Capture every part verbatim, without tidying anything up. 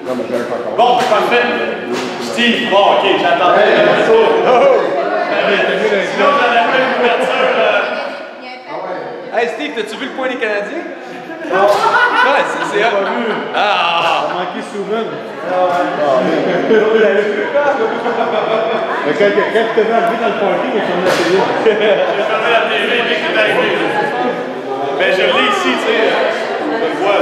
Non, mais j'ai pas compris. Bon, parfait. Steve, bon, ok, j'attendais. Hey, Oh! Sinon, j'aurais fait une ouverture. Euh... Hey Steve, t'as-tu vu le point des Canadiens? Non. Ouais, c'est J'ai pas vu. Ah! Ça a manqué souvent. Mais quand quand tu t'es arrivé dans le parking, il a fermé la télé. J'ai fermé la T V dès que t'es arrivé. Ben, je l'ai ici, tu sais. Je le vois.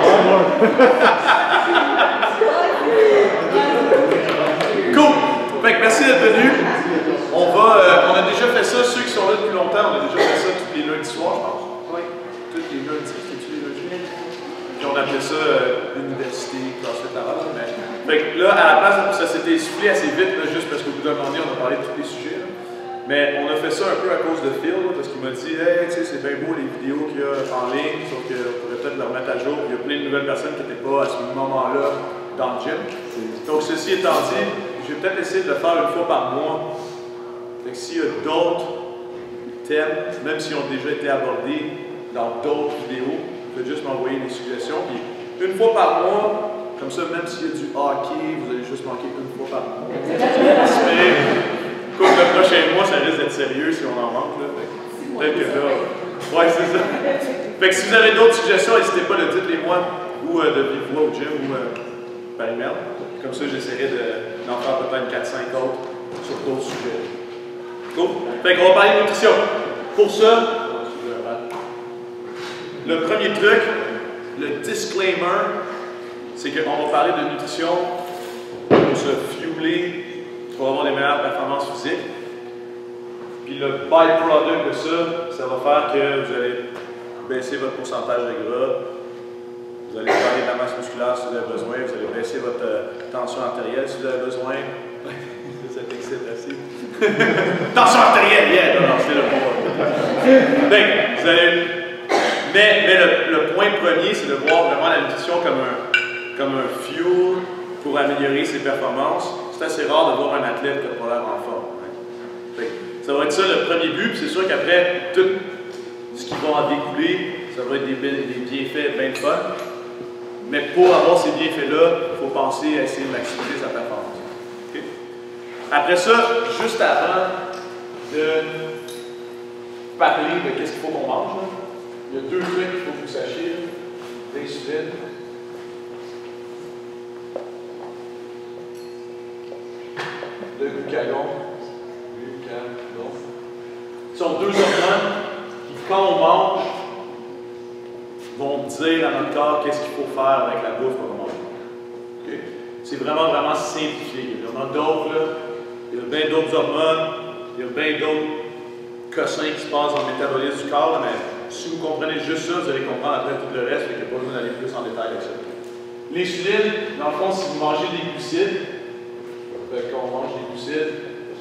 Cool. Fait que merci d'être venu. On va, euh, on a déjà fait ça, ceux qui sont là depuis longtemps, on a déjà fait ça tous les lundis soirs, je pense. Oui. Tous les lundis, c'est-tu les lundis? Puis on appelait ça euh, l'université, CrossFit Laval. Mais... Fait que là, à la place, ça s'était essoufflé assez vite, là, juste parce qu'au bout d'un moment donné, on a parlé de tous les sujets. Là. Mais on a fait ça un peu à cause de Phil, là, parce qu'il m'a dit, hey, tu sais, c'est bien beau les vidéos qu'il y a en ligne, sauf qu'on pourrait peut-être les remettre à jour. Il y a plein de nouvelles personnes qui n'étaient pas à ce moment-là dans le gym. Donc, ceci étant dit, je vais peut-être essayer de le faire une fois par mois. Fait que s'il y a d'autres thèmes, même s'ils ont déjà été abordés dans d'autres vidéos, vous pouvez juste m'envoyer des suggestions. Puis une fois par mois, comme ça, même s'il y a du hockey, vous allez juste manquer une fois par mois. Écoute, le prochain mois, ça risque d'être sérieux si on en manque. Peut-être que là. Ouais, c'est ça. Fait que si vous avez d'autres suggestions, n'hésitez pas de dites-les moi ou euh, de vive voix au gym ou euh, par email. Comme ça, j'essaierai d'en de, faire peut-être quatre cinq autres sur d'autres sujets. Cool. Fait qu'on va parler de nutrition. Pour ça, le premier truc, le disclaimer, c'est qu'on va parler de nutrition pour se fueler, pour avoir des meilleures performances physiques. Puis le byproduct de ça, ça va faire que vous allez baisser votre pourcentage de gras, vous allez gagner de la masse musculaire si vous avez besoin, vous allez baisser votre euh, tension artérielle si vous avez besoin. Ça t'excite assez. Tension artérielle, yeah! Non, non, c'est le bon. Donc, vous allez... Mais, mais le, le point premier, c'est de voir vraiment la nutrition comme un, comme un fuel pour améliorer ses performances. C'est assez rare de voir un athlète qui n'a pas l'air en forme. Hein. Fait, ça va être ça le premier but, puis c'est sûr qu'après, tout ce qui va en découler, ça va être des, des bienfaits bien de fun. Mais pour avoir ces bienfaits-là, il faut penser à essayer de maximiser sa performance. Okay? Après ça, juste avant de parler de qu'est-ce qu'il faut qu'on mange, là, il y a deux trucs qu'il faut que vous sachiez. L'insuline. Le glucagon. Glucagon. Ce sont deux hormones qui, quand on mange, vont dire à notre corps qu'est-ce qu'il faut faire avec la bouffe qu'on mange. Okay? C'est vraiment, vraiment simplifié. Il y en a d'autres, là. Il y a bien d'autres hormones, il y a bien d'autres cossins qui se passent dans le métabolisme du corps, là, mais si vous comprenez juste ça, vous allez comprendre après tout le reste, et qu'il n'y a pas besoin d'aller plus en détail avec ça. L'insuline, dans le fond, si vous mangez des glucides, quand on mange des glucides,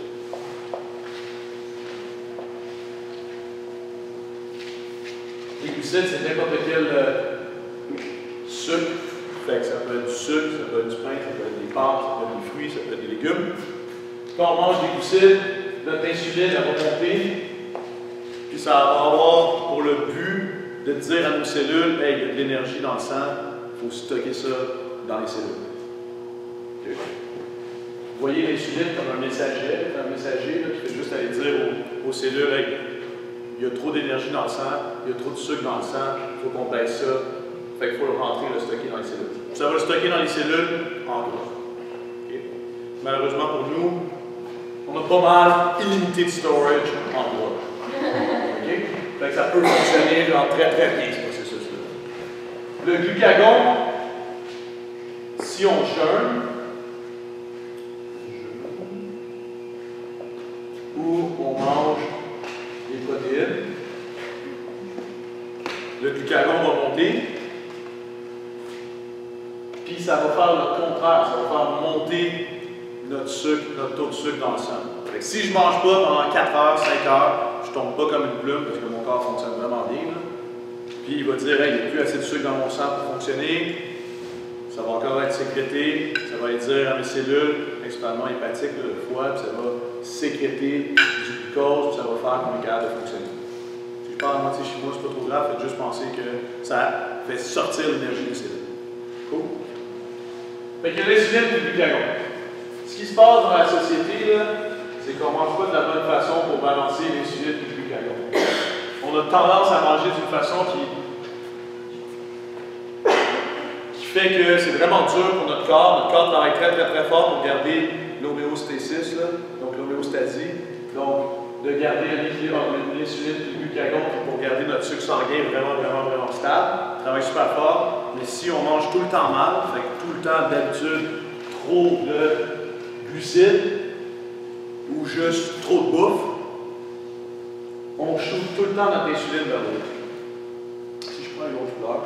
les glucides, c'est n'importe quel euh, sucre. Fait que ça peut être du sucre, ça peut être du pain, ça peut être des pâtes, ça peut être des fruits, ça peut être des légumes. Quand on mange des glucides, notre insuline elle va monter. Puis ça va avoir pour le but de dire à nos cellules, hey, il y a de l'énergie dans le sang, il faut stocker ça dans les cellules. Okay. Vous voyez l'insuline comme un messager, un messager là, qui fait juste aller dire aux, aux cellules, hey, il y a trop d'énergie dans le sang, il y a trop de sucre dans le sang, il faut qu'on baisse ça, fait qu'il faut le rentrer, le stocker dans les cellules. Ça va le stocker dans les cellules en gras. Okay. Malheureusement pour nous, on a pas mal illimité de storage en gras. Okay? Fait que ça peut fonctionner genre, très très bien ce processus-là. Le glucagon, si on jeûne, ou on mange des protéines, le glucagon va monter, puis ça va faire le contraire, ça va faire monter notre sucre, notre taux de sucre dans le sang. Fait que si je ne mange pas pendant quatre heures, cinq heures, je ne tombe pas comme une plume parce que mon corps fonctionne vraiment bien. Là. Puis il va dire, hey, il n'y a plus assez de sucre dans mon sang pour fonctionner. Ça va encore être sécrété. Ça va aller dire à mes cellules, principalement hépatiques, là, le foie, puis ça va sécréter du glucose, puis ça va faire qu'on est capable de fonctionner. Si je parle à moitié chinois, c'est pas trop grave, faites juste penser que ça fait sortir l'énergie des cellules. Cool? Fait que l'insuline et le glucagon. Ce qui se passe dans la société, c'est qu'on ne mange pas de la bonne façon pour balancer l'insuline et le glucagon. On a tendance à manger d'une façon qui, qui fait que c'est vraiment dur pour notre corps. Notre corps travaille très très très fort pour garder l'homéostasis, donc l'homéostasie. Donc, de garder un équilibre entre l'insuline et le glucagon pour garder notre sucre sanguin vraiment, vraiment, vraiment stable. On travaille super fort. Mais si on mange tout le temps mal, fait que tout le temps d'habitude trop de glucides ou juste trop de bouffe, on shoot tout le temps notre insuline vers le haut. Si je prends une autre couleur,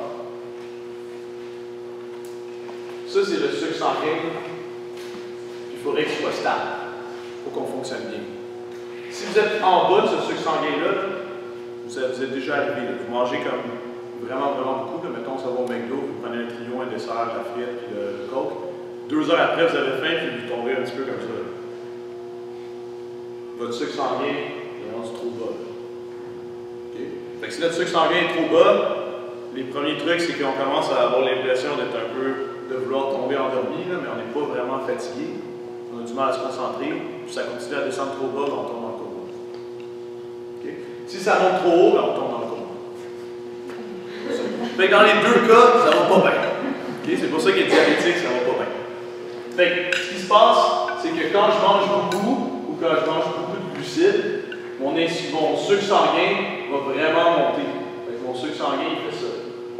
ça c'est le sucre sanguin. Il faudrait qu'il soit stable pour qu'on fonctionne bien. Si vous êtes en bas de ce sucre sanguin-là, vous, vous êtes déjà arrivé. Là. Vous mangez comme vraiment, vraiment beaucoup. Là. Mettons, ça va au McDo, vous prenez un trio, un dessert, la frite, puis le, le coke. Deux heures après, vous avez faim, puis vous tombez un petit peu comme ça. Là. Votre sucre sanguin est rendu trop bas. Okay? Fait que si notre sucre sanguin est trop bas, les premiers trucs, c'est qu'on commence à avoir l'impression d'être un peu, de vouloir tomber endormi, là, mais on n'est pas vraiment fatigué. On a du mal à se concentrer, puis ça continue à descendre trop bas, on tombe dans le coma. Okay? Si ça monte trop haut, ben on tombe dans le coma. Fait que dans les deux cas, ça va pas bien. Okay? C'est pour ça qu'il est diabétique, ça va pas bien. Fait que ce qui se passe, c'est que quand je mange beaucoup, ou quand je mange beaucoup de glucides, mon, mon sucre sanguin va vraiment monter. Fait que mon sucre sanguin, il fait ça.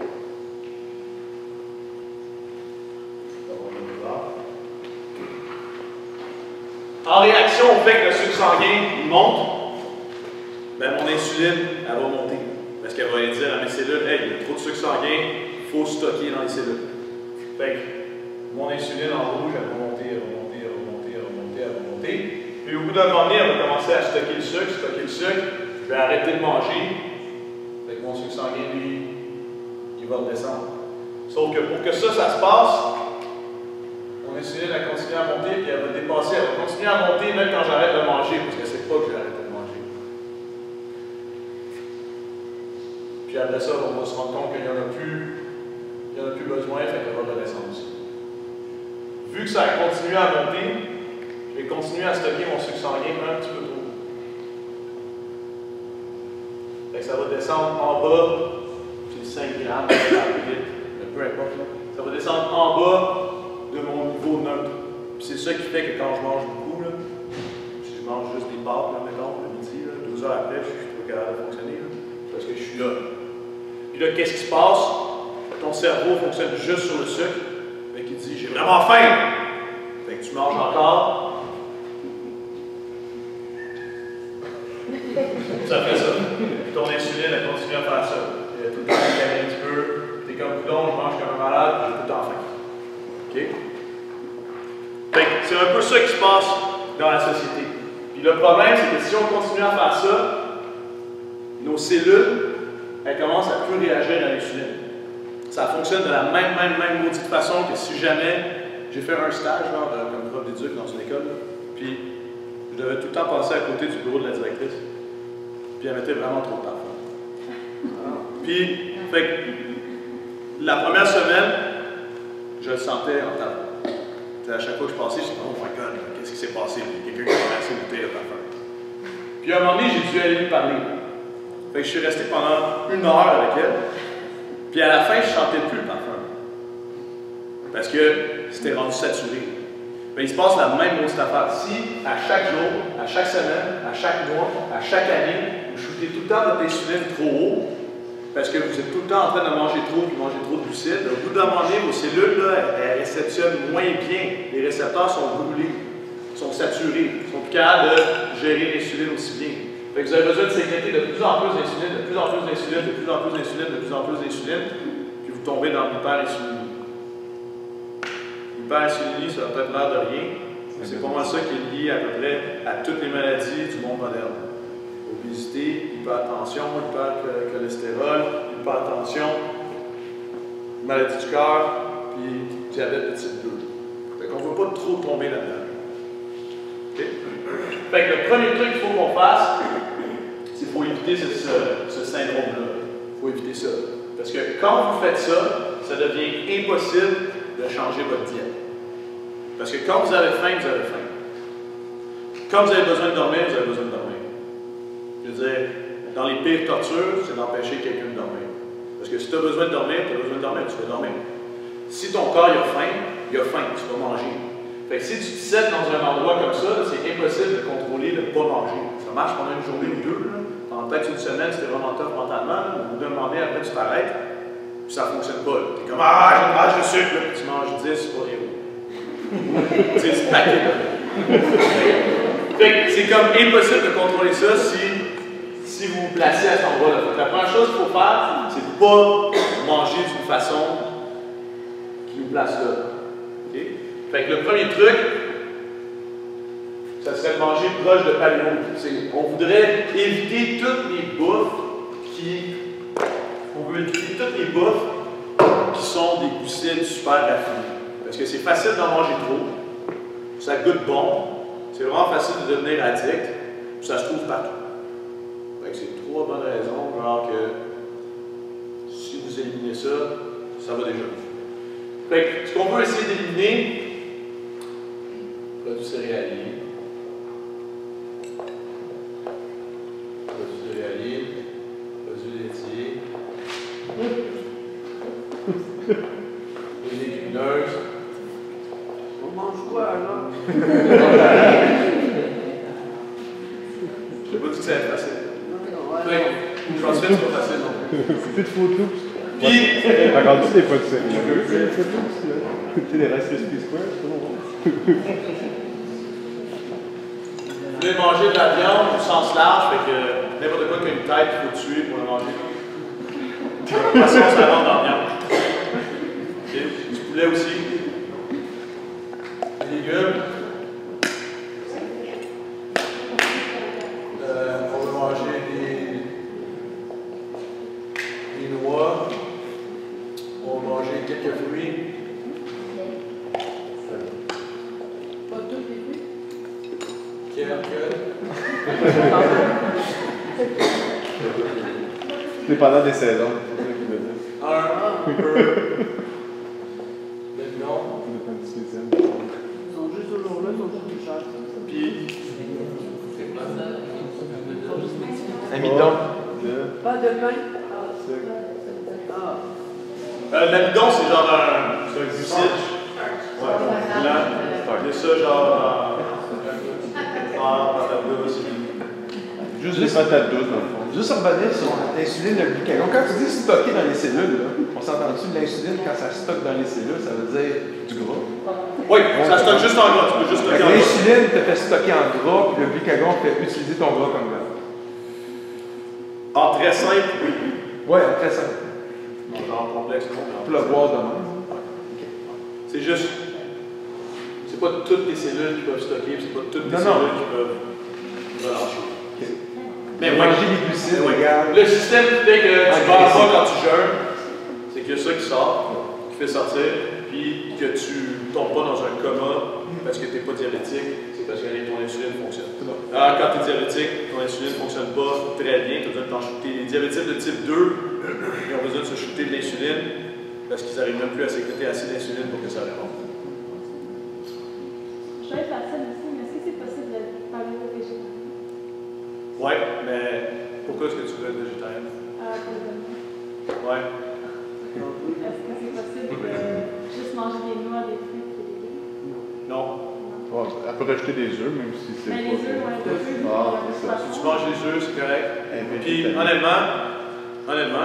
En réaction au fait que le sucre sanguin monte, ben mon insuline, elle va monter. Parce qu'elle va aller dire à mes cellules, hey, il y a trop de sucre sanguin, il faut stocker dans les cellules. Fait que mon insuline en rouge, elle va monter, elle va monter, elle va monter, elle va monter, elle va monter. Puis au bout d'un moment donné, elle va commencer à stocker le sucre, stocker le sucre, je vais arrêter de manger. Fait que mon sucre sanguin, lui, il va redescendre. Sauf que pour que ça, ça se passe, mon insuline a continué à monter, puis elle va dépasser, elle va continuer à monter même quand j'arrête de manger, parce que c'est pas que j'ai arrêté de manger. Puis après ça, on va se rendre compte qu'il n'y en a plus, il n'y en a plus besoin, fait qu'elle va redescendre aussi. Vu que ça a continué à monter, je vais continuer à stocker mon sucre sanguin un petit peu trop. Fait que ça va descendre en bas, c'est cinq grammes, peu importe, là. Ça va descendre en bas de mon niveau neutre. C'est ça qui fait que quand je mange beaucoup, là, si je mange juste des pâtes, là, mettons, le midi, là, deux heures après, je suis pas capable de fonctionner, là, parce que je suis là. Puis là, qu'est-ce qui se passe? Ton cerveau fonctionne juste sur le sucre. Fait qu'il dit, j'ai vraiment faim! Fait que tu manges encore. Ça fait ça. Puis ton insuline, elle continue à faire ça. Et tout le temps, elle gagne un petit peu. T'es comme coudon, je mange comme un malade, j'ai tout le temps faim. OK? Fait que c'est un peu ça qui se passe dans la société. Puis le problème, c'est que si on continue à faire ça, nos cellules, elles commencent à plus réagir à l'insuline. Ça fonctionne de la même, même, même maudite façon que si jamais j'ai fait un stage, genre, comme prof d'éduc dans une école, là, puis je devais tout le temps passer à côté du bureau de la directrice. Puis elle mettait vraiment trop de temps. Puis, fait que, la première semaine, je le sentais en temps. À chaque fois que je passais, je disais, oh my god, qu'est-ce qui s'est passé? Il y a quelqu'un qui a assez bouteille de parfum. Puis à un moment donné, j'ai dû aller lui parler. Fait que je suis resté pendant une heure avec elle. Puis à la fin, je ne sentais plus le parfum. Parce que c'était rendu saturé. Mais il se passe la même autre affaire. Si à chaque jour, à chaque semaine, à chaque mois, à chaque année, vous shootez tout le temps votre insuline trop haut, parce que vous êtes tout le temps en train de manger trop et manger trop de glucides, au bout d'un moment donné, vos cellules, là, elles réceptionnent moins bien. Les récepteurs sont brûlés, sont saturés, sont plus capables de gérer l'insuline aussi bien. Fait que vous avez besoin de sécréter de plus en plus d'insuline, de plus en plus d'insuline, de plus en plus d'insuline, de plus en plus d'insuline, puis vous tombez dans l'hyperinsulinie. L'hyperinsulinie, ça va peut-être l'air de rien, mais c'est pas mal ça qui est lié à peu près à toutes les maladies du monde moderne. Obésité, hypertension, hypercholestérol, hypertension, maladie du cœur, puis diabète de type deux. Fait qu'on ne veut pas trop tomber là-dedans. Okay? Fait que le premier truc qu'il faut qu'on fasse, c'est qu'il faut éviter ce, ce, ce syndrome-là. Il faut éviter ça. Parce que quand vous faites ça, ça devient impossible de changer votre diète. Parce que quand vous avez faim, vous avez faim. Quand vous avez besoin de dormir, vous avez besoin de dormir. Je veux dire, dans les pires tortures, c'est d'empêcher quelqu'un de dormir. Parce que si tu as besoin de dormir, tu as besoin de dormir, tu vas dormir. Si ton corps il a faim, il a faim, tu vas manger. Fait que si tu te sets dans un endroit comme ça, c'est impossible de contrôler de ne pas manger. Ça marche pendant une journée ou deux. Là. Pendant peut-être une semaine, c'était vraiment tough mentalement. Au bout d'un moment donné, après, tu t'arrêtes. Puis ça ne fonctionne pas. Tu es comme ah, j'ai une rage de sucre. Là, puis tu manges dix pour rien. dix paquets. Fait que c'est comme impossible de contrôler ça si, si vous vous placez à cet endroit-là. La première chose qu'il faut faire, c'est de ne pas manger d'une façon qui nous place là. Okay? Fait que le premier truc, ça serait de manger proche de paléo. On voudrait éviter toutes les bouffes qui. On veut éviter toutes les bouffes qui sont des glucides super raffinés. Parce que c'est facile d'en manger trop, ça goûte bon, c'est vraiment facile de devenir addict, puis ça se trouve partout. Fait que c'est trois bonnes raisons, genre que si vous éliminez ça, ça va déjà. Fait que ce qu'on veut essayer d'éliminer, produits céréaliers, produits céréaliers, produits laitiers, les légumineuses. On mange quoi alors? Je n'ai pas dit que ça allait être facile. Fait que, je pense que c'est pas facile non plus. C'est plus de photos. Puis, Regarde-tu des fois de sérieux? Les photos, tu sais, les Rice Krispies Square, c'est pas bon. vous voulez manger de la viande au sens large, fait que n'importe quoi qu'une tête, il faut tuer pour le manger. De toute façon, ça rentre dans la viande. Okay. Du poulet aussi. Des légumes. Euh, on veut manger des, des noix. On va manger quelques fruits. Pas tous les fruits? Quelques. Dépendant des saisons. C'est ça qu'il veut dire. Un peu de viande. Ça dépend du spécial. Ils sont juste au jour-là, ils sont juste plus chers. Puis, Amidon. Pas de pain? Ah. Euh, l'amidon, c'est genre un, c'est un glucide. Ouais, blanc. Il y a ça genre en en patate douce. Juste des patates douces, dans le fond. Juste revenir sur l'insuline, le glucagon. Quand tu dis stocker dans les cellules, là, on s'entend-tu de l'insuline, quand ça stocke dans les cellules, ça veut dire du gras? Oui, ça stocke juste en gras. Tu peux juste Fait stocker que en gras. l'insuline te fait stocker en gras, puis le glucagon fait utiliser ton gras comme gras. En très simple, oui. Ouais, très simple. Genre complexe, non. Pour le boire de même. C'est juste. C'est pas toutes les cellules qui peuvent stocker, c'est pas toutes les Non, non. cellules qui peuvent relâcher. Mais oui. Manger des glucides, Oui. regarde. Le système qui fait que tu Ah, vas agressif. avoir quand tu jeûnes, c'est qu'il y a ça qui sort, qui fait sortir, puis que tu ne tombes pas dans un coma parce que tu n'es pas diabétique, c'est parce que ton insuline fonctionne. Alors, quand tu es diabétique, ton insuline ne fonctionne pas très bien, tu as besoin de t'en shooter. Les diabétiques de type deux, ils ont besoin de se shooter de l'insuline parce qu'ils n'arrivent même plus à sécréter assez d'insuline pour que ça remonte. Je vais faire ça aussi, mais est-ce que c'est possible de parler de végétarien? Ouais, mais pourquoi est-ce que tu veux être végétarien? Euh, pour le demain. Ouais. Est-ce que c'est possible de juste manger des noix, des fruits et des légumes? Non. Ouais, elle peut rajouter des œufs, même si c'est Mais pas. les œufs, ouais, les œufs, Ah, euh, c'est ça. Si tu manges les œufs, c'est correct. Un peu Puis, vitamine. honnêtement, honnêtement,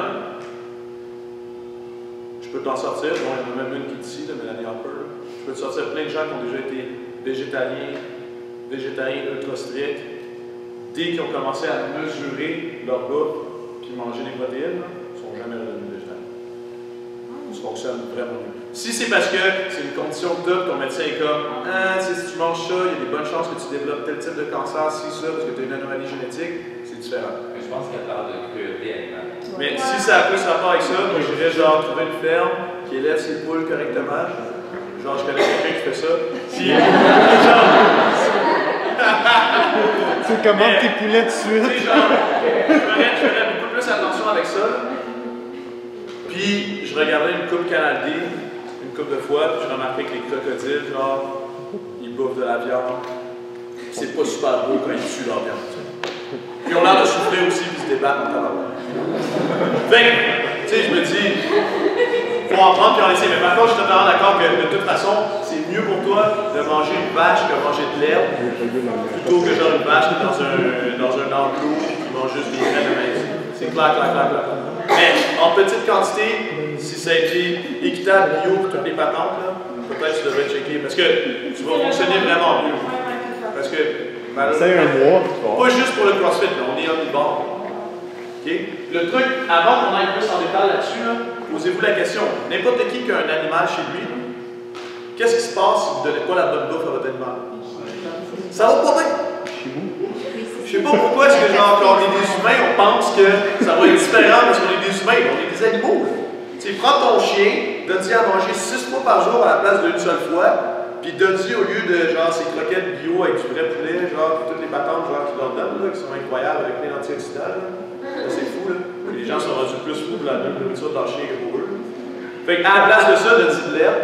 je peux t'en sortir. Bon, il y en a même une qui est ici, là, Mélanie Hopper. Là. Je peux te sortir plein de gens qui ont déjà été végétaliens, végétariens ultra stricts. Dès qu'ils ont commencé à mesurer leur bouffe puis manger des protéines, là, ils ne sont jamais revenus végétariens. Ça fonctionne vraiment mieux. Si c'est parce que c'est une condition que tu as, ton médecin est comme ah, tu sais, si tu manges ça, il y a des bonnes chances que tu développes tel type de cancer, si ça, parce que tu as une anomalie génétique, c'est différent. Mais je pense qu'elle parle de cruauté animale. Mais si ça a plus rapport avec ça, moi j'irais genre trouver une ferme qui élève ses poules correctement. Genre, je connais quelqu'un qui fait ça. Si, genre, Tu sais comment tes poulets de tu suite? sais, genre, je ferais, je ferais beaucoup plus attention avec ça. Puis, je regardais une coupe Canal D, une coupe de fois, puis je remarquais que les crocodiles, genre, bouffent de la viande. C'est pas super beau quand ils tuent leur viande. Puis ils ont l'air de souffrir aussi, puis se débattent en tabac. Fait que, tu sais, je me dis, faut en prendre puis en laisser. Mais par contre, je suis totalement d'accord que de toute façon, c'est mieux pour toi de manger une vache que de manger de l'herbe, plutôt que genre une vache qui est dans un, dans un enclos qui mange juste des graines de maïs. C'est clair, clair, clair, clair. Mais en petite quantité, si ça a été équitable, bio pour toutes les patentes, là, peut-être que tu devrais checker. Parce que tu vas fonctionner vraiment mieux. Parce que, c'est un mois. pas juste pour le CrossFit, là, on est omnivore. Okay? Le truc, avant qu'on aille plus en détail là-dessus, là, posez-vous la question. N'importe qui qui a un animal chez lui, qu'est-ce qui se passe si vous ne donnez pas la bonne bouffe à votre animal? Ça va pas bien. Je sais pas pourquoi est-ce que genre, quand on est des humains, on pense que ça va être différent parce qu'on est des humains, on est des animaux. Tu sais, prends ton chien, donne-y à manger six fois par jour à la place d'une seule fois. Puis donne-y au lieu de genre ces croquettes bio avec du vrai poulet, genre toutes les patentes genre qui leur donnent, là, qui sont incroyables avec plein d'antioxydants. Là, c'est fou, là. Puis les gens sont rendus plus fous pour la nourriture de leur chien que pour eux. Fait qu'à la place de ça, donne-y de l'herbe.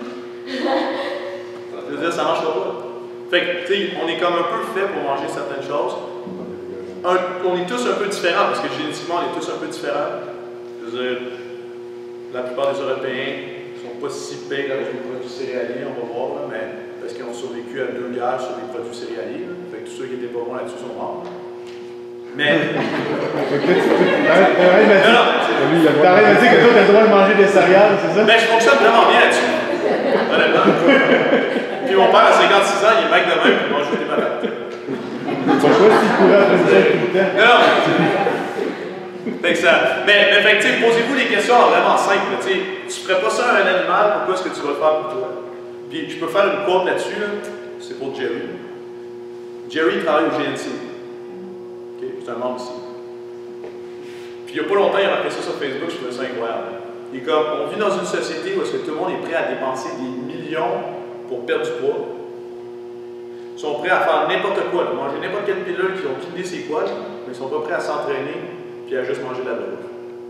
Ça veut dire, ça marchera pas. Fait que, tu sais, on est comme un peu fait pour manger certaines choses. Un, on est tous un peu différents, parce que génétiquement, on est tous un peu différents. Je veux dire, la plupart des Européens sont pas si pires avec les produits céréaliers, on va voir, là, mais parce qu'ils ont survécu à deux guerres sur les produits céréaliers. Là. Fait que tous ceux qui étaient pas bons là-dessus sont morts. Mais. T'arrêtes de dire que toi, t'as le droit de manger des céréales, c'est ça? Mais je fonctionne vraiment bien là-dessus. Honnêtement. Puis mon père, à cinquante-six ans, il est mec de même, puis il mange des patates. Pourquoi s'il courait après ça tout le temps? Non, non. Fait que ça. Mais, mais fait que, tu sais, posez-vous des questions vraiment simples. Tu sais, tu ferais pas ça à un animal, pourquoi est-ce que tu vas le faire pour toi? Puis je peux faire une quote là-dessus, là. C'est pour Jerry. Jerry travaille au G N C. OK, c'est un membre ici. Puis il n'y a pas longtemps, il a marqué ça sur Facebook, je trouvais ça incroyable. Il est comme, on vit dans une société où est-ce que tout le monde est prêt à dépenser des millions pour perdre du poids. Ils sont prêts à faire n'importe quoi, à manger n'importe quelle pilule qui ont aucune idée c'est quoi, mais ils sont pas prêts à s'entraîner puis à juste manger de la bouffe.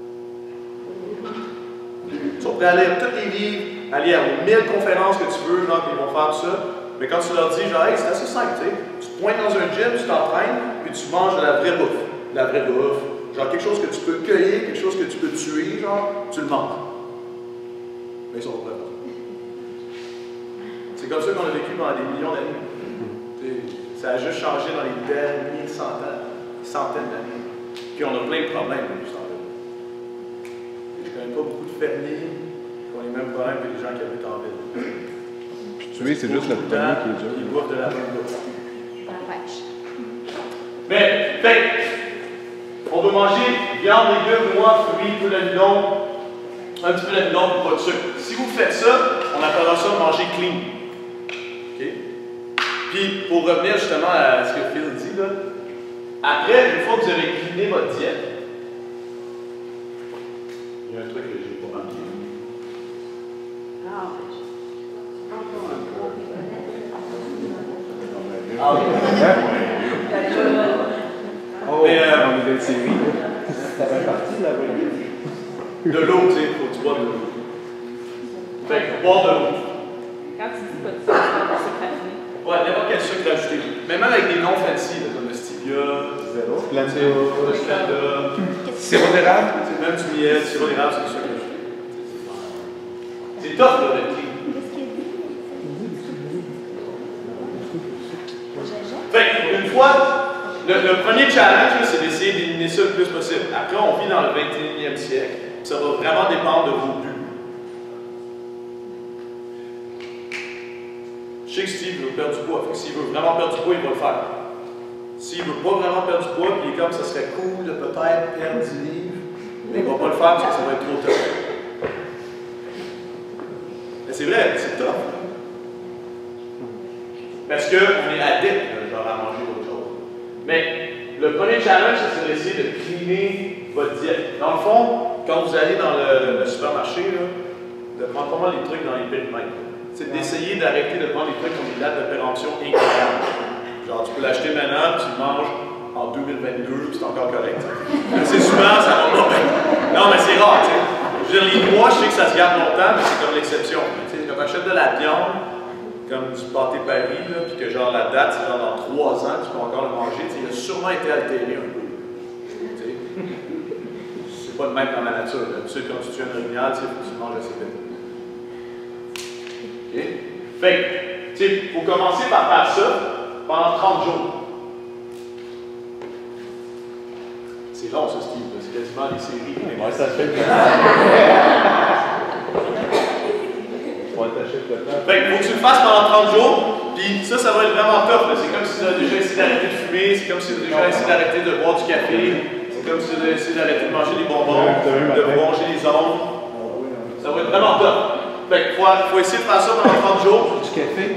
Ils sont prêts à lire tous les livres, à lire les mille conférences que tu veux, genre, qu'ils vont faire tout ça. Mais quand tu leur dis, genre, hey, c'est assez simple, tu sais, tu te pointes dans un gym, tu t'entraînes, puis tu manges de la vraie bouffe. De la vraie bouffe. Genre quelque chose que tu peux cueillir, quelque chose que tu peux tuer, genre, tu le manges. Mais ils sont pas prêts. C'est comme ça qu'on a vécu pendant des millions d'années. Ça a juste changé dans les derniers centaines, centaines d'années. Puis on a plein de problèmes depuis ce temps-là. Je ne connais pas beaucoup de fermiers qui ont les mêmes problèmes que les gens qui habitent en ville. Puis tuer, c'est juste la première qui est dure. Ils boivent de la bonne bouffe. La pêche. Mais, fait, on veut manger viande, légumes, noix, fruits, peu d'amidon, un petit peu d'amidon pour pas de sucre. Si vous faites ça, on appellera ça manger clean. OK? Puis, pour revenir justement à ce que Phil dit, là, après, une fois que vous avez cleané votre diète, il y a un truc que j'ai pas manqué. Ah, Ah oui. Oh, Mais, euh, dans une série. Ça fait partie de la vraie vie. De l'eau, tu sais, faut que tu bois de l'eau. Fait que, boire de l'eau. Quand tu dis pas de sucre, c'est raffiné. Ouais, n'importe quel sucre rajouté. Mais même avec des noms fancy, là, comme le stevia, Zéro. le Splenda, Sirop d'érable. c'est même du miel, sirop d'érable, c'est du sucre rajouté. C'est tough, là, d'être clean. Fait que, une fois, le, le premier challenge, là, c'est d'essayer d'éliminer ça le plus possible. Après, on vit dans le vingt et unième siècle. Ça va vraiment dépendre de vos buts. Je sais que Steve veut perdre du poids. S'il veut vraiment perdre du poids, il va le faire. S'il veut pas vraiment perdre du poids, puis il est comme ça serait cool de peut-être perdre dix livres, mais il va pas le faire parce que ça va être trop tough. Mais c'est vrai, c'est tough. Parce qu'on est adepte, genre, à manger d'autres choses. Mais le premier challenge, c'est d'essayer de cleaner votre diète. Dans le fond, quand vous allez dans le, le supermarché, là, de prendre pas mal les trucs dans les périmètres. C'est d'essayer d'arrêter de prendre les trucs comme des dates de péremption incroyables. Genre, tu peux l'acheter maintenant, tu le manges en deux mille vingt-deux, puis c'est encore correct. C'est souvent, ça va pas bien. Non, mais c'est rare, tu sais. Je veux dire, les mois, je sais que ça se garde longtemps, mais c'est comme l'exception. Tu sais, quand tu achètes de la viande, comme du pâté Paris, là, puis que genre la date, c'est genre dans trois ans, tu peux encore le manger, il a sûrement été altéré un peu. C'est pas le même dans la nature. D'habitude, quand tu tues un orignal, il faut que tu manges assez vite. OK? Fait que, tu sais, il faut commencer par faire ça pendant trente jours. C'est long, ça, Steve. C'est quasiment des séries. Ouais, ça fait le On t'achète le temps. Fait qu'il faut que tu le fasses pendant trente jours, puis ça, ça va être vraiment top. C'est comme si tu as déjà essayé d'arrêter de fumer, c'est comme si tu as déjà essayé d'arrêter de boire du café, c'est comme si tu as essayé d'arrêter de manger des bonbons, de ronger les ongles. Ça va être vraiment top. Fait qu'il faut, faut essayer de faire ça pendant trente jours. Du café?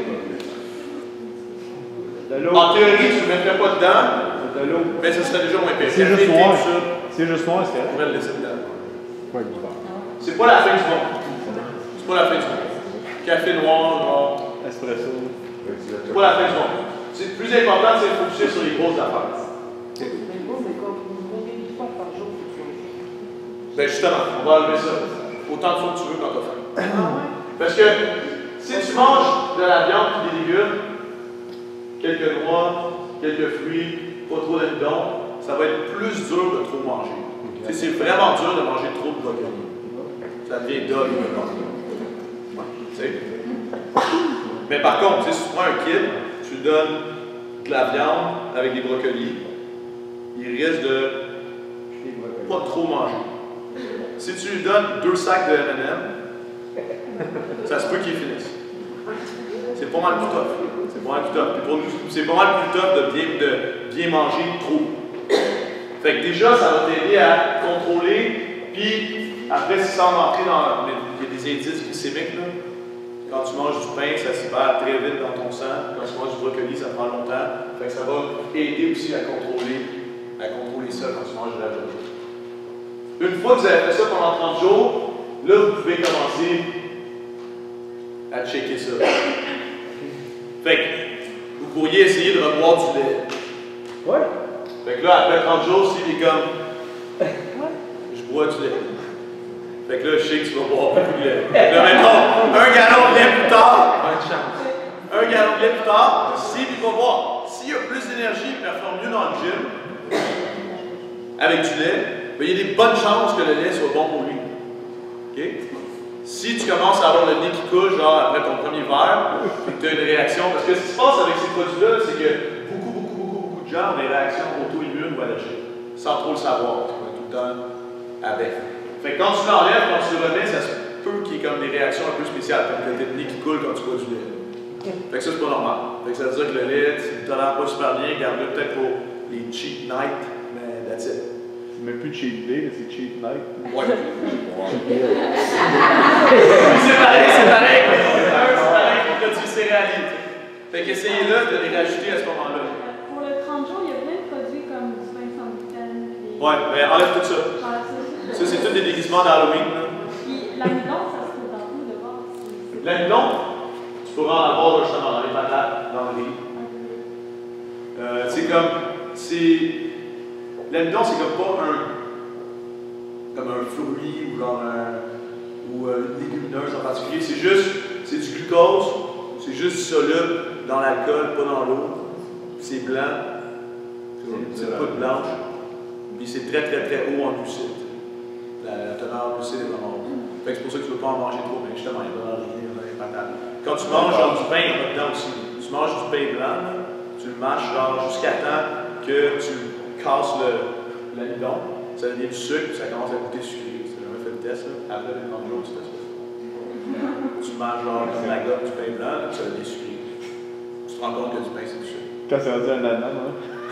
En théorie, tu ne le mettrais pas dedans, de l'eau. mais ça serait déjà moins pire. C'est juste noir. C'est juste noir, c'est On pourrait le laisser dedans. quoi du beurre? C'est pas la fin du monde. C'est pas la fin du monde. Café noir, noir. Espresso. C'est pas la fin du monde. C'est plus important, c'est de focuser sur les grosses affaires. Mais bon, mais comme combien de fois par jour tu manges? Ben justement, on va enlever ça. Autant de fois que tu veux quand tu as faim. Ah ouais? Parce que si tu manges de la viande et des légumes, quelques noix, quelques fruits, pas trop d'amidon, ça va être plus dur de trop manger. Okay. C'est vraiment dur de manger trop de brocoli. Ça devient dole de manger. Mais par contre, si tu prends un kid, tu lui donnes de la viande avec des brocolis, il risque de pas trop manger. Si tu lui donnes deux sacs de M and M, ça se peut qu'il finisse. C'est pas mal plus tough. C'est pas mal plus tough. Puis pour nous, c'est pas mal plus tough de bien, de bien manger trop. Fait que déjà, ça va t'aider à contrôler, puis après, sans entrer dans... Il y a des indices glycémiques, là. Quand tu manges du pain, ça se perd très vite dans ton sang. Quand tu manges du brocoli, ça prend longtemps. Fait que ça va aider aussi à contrôler, à contrôler ça quand tu manges de la viande. Une fois que vous avez fait ça pendant trente jours, là, vous pouvez commencer à checker ça. Fait que vous pourriez essayer de reboire du lait. Ouais. Fait que là, après trente jours, s'il est comme je bois du lait. Fait que là, je sais que tu vas boire beaucoup de lait. Fait que là, mettons, un gallon de lait plus tard. Bonne chance. Un gallon de lait plus tard, s'il va boire. S'il a plus d'énergie, il performe mieux dans le gym avec du lait, ben, il y a des bonnes chances que le lait soit bon pour lui. OK? Si tu commences à avoir le nez qui couche, genre après ton premier verre, et que tu as une réaction, parce que ce qui se passe avec ces produits-là, c'est que beaucoup, beaucoup, beaucoup, beaucoup de gens ont des réactions auto-immunes ou allergiques, sans trop le savoir, parce qu'on est tout le temps avec. Fait que quand tu l'enlèves, quand tu le remets, ça se peut qu'il y ait comme des réactions un peu spéciales, comme que tu as le nez qui coule quand tu bois du lait. Fait que ça, c'est pas normal. Fait que ça veut dire que le lait, tu ne tolères pas super bien, garde-le peut-être pour les cheat nights, mais that's it. C'est même plus cheat day, c'est cheat night. Ouais. C'est pareil, c'est pareil. C'est pareil pour que tu céréalites. Fait qu'essayez-le de les rajouter à ce moment-là. Pour le trente jours, il y a plein de produits comme du pain sans gluten. Puis... Ouais, mais enlève tout ça. Ah, ça, Ça, c'est tous des déguisements d'Halloween. Puis l'amidon, ça se trouve dans tout de base. L'amidon, tu pourras en avoir justement dans les patates, dans le riz. Euh, c'est comme. C'est. L'amidon, c'est comme pas un. Comme un fruit ou genre un. Ou une légumineuse en particulier. C'est juste. C'est du glucose. C'est juste soluble dans l'alcool, pas dans l'eau. C'est blanc. C'est pas de blanche. Puis c'est très très très haut en glucides. La, la teneur en glucides est vraiment haute. Fait que c'est pour ça que tu ne veux pas en manger trop, mais justement, il y a dans le riz, il y a dans les patates. Quand tu manges genre du pain, il y en a dedans aussi. Tu manges du pain blanc, là, tu le mâches genre jusqu'à temps que tu casses l'amidon, ça devient du sucre, puis ça commence à goûter sucré. Tu as jamais fait le test, là. Après les trente jours, tu testes ça. Tu manges genre comme la gomme du pain blanc, là, puis ça devient sucré. Tu te rends compte que du pain, c'est du sucre. Quand c'est rendu un ananas, hein?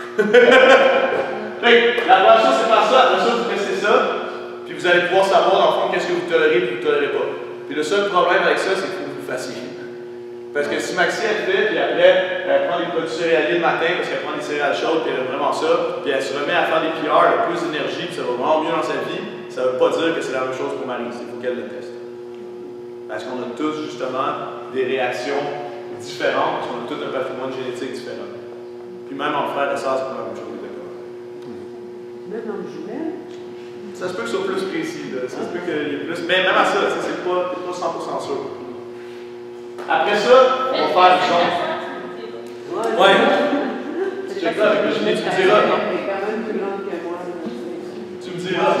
Fait que la première chose, c'est faire ça. Après ça, vous testez ça. Puis vous allez pouvoir savoir, dans le fond, qu'est-ce que vous tolérez et que vous ne tolérez pas. Puis le seul problème avec ça, c'est qu'il faut que vous le fassiez. Parce que si Maxie, elle fait, puis après, elle prend des produits céréaliers le matin, parce qu'elle prend des céréales chaudes, puis elle aime vraiment ça, puis elle se remet à faire des P R, elle a plus d'énergie, puis ça va vraiment mieux dans sa vie, ça ne veut pas dire que c'est la même chose pour Marie. Il faut qu'elle le teste. Parce qu'on a tous, justement, des réactions différentes, parce qu'on a tous un patrimoine génétique différent. Puis même en frère et sœur, c'est pas la même chose. Même dans le jumelle? Ça se peut que ce soit plus précis, là. Ça se peut qu'il y ait plus. Mais même à ça, c'est pas, pas cent pour cent sûr. Après ça, on va faire du son. Ouais. Check ça avec le génie, tu me diras. Elle est quand même plus grande que moi. Tu me diras.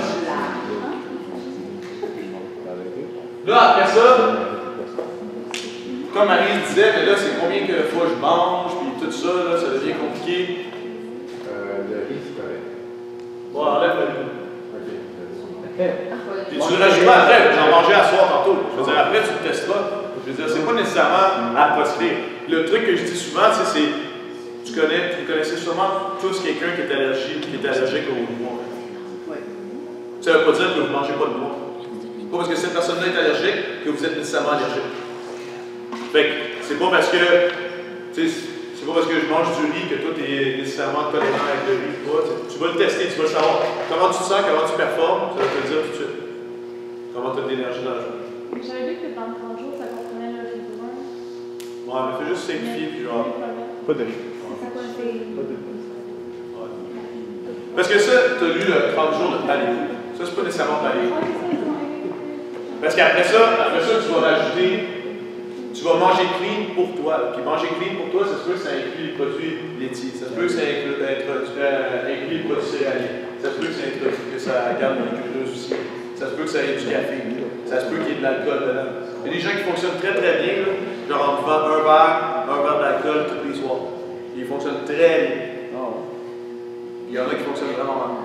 Là, après ça, comme Marie disait, mais là, c'est combien que fois je mange, puis tout ça, là, ça devient compliqué. Euh, le riz, c'est correct. Bon, enlève le riz. Ok. Puis tu le rajouteras après, j'en mangeais à soir tantôt. Je veux dire, après, tu le testeras. Je veux dire, c'est pas nécessairement à proscrire. Le truc que je dis souvent, tu sais, c'est. Tu connais, vous connaissez sûrement tous quelqu'un qui est allergique, qui est allergique au noix. Oui. Ça ne veut pas dire que vous ne mangez pas de noix. C'est pas parce que cette personne-là est allergique que vous êtes nécessairement allergique. Fait que c'est pas parce que. Tu sais, c'est pas parce que je mange du riz que toi tu es nécessairement tolérant avec le riz. Toi, tu vas le tester, tu vas le savoir. Comment tu te sens, comment tu performes, ça va te le dire tout de suite. Comment tu as de l'énergie dans la journée. J'avais vu que dans trente jours, ça comprenait le riz brun. Ouais, mais fais juste simplifier, puis genre. Pas de riz. Ça comprenait. Ouais. Parce que ça, tu as lu le trente jours de paléo. Ça, c'est pas nécessairement paléo. Parce qu'après ça, après ça, tu vas rajouter, tu vas manger clean pour toi. Puis manger clean pour toi, ça se peut que ça inclut les produits laitiers. Ça se peut que ça inclut, euh, inclut les produits céréaliers. Ça se peut que ça, inclut, que ça garde les cultures aussi. Ça se peut que ça ait du café. Ça se peut qu'il y ait de l'alcool dedans. Il y a des gens qui fonctionnent très très bien, là, genre en buvant un verre, un verre d'alcool tous les soirs. Ils fonctionnent très bien. Il y en a qui fonctionnent vraiment mal.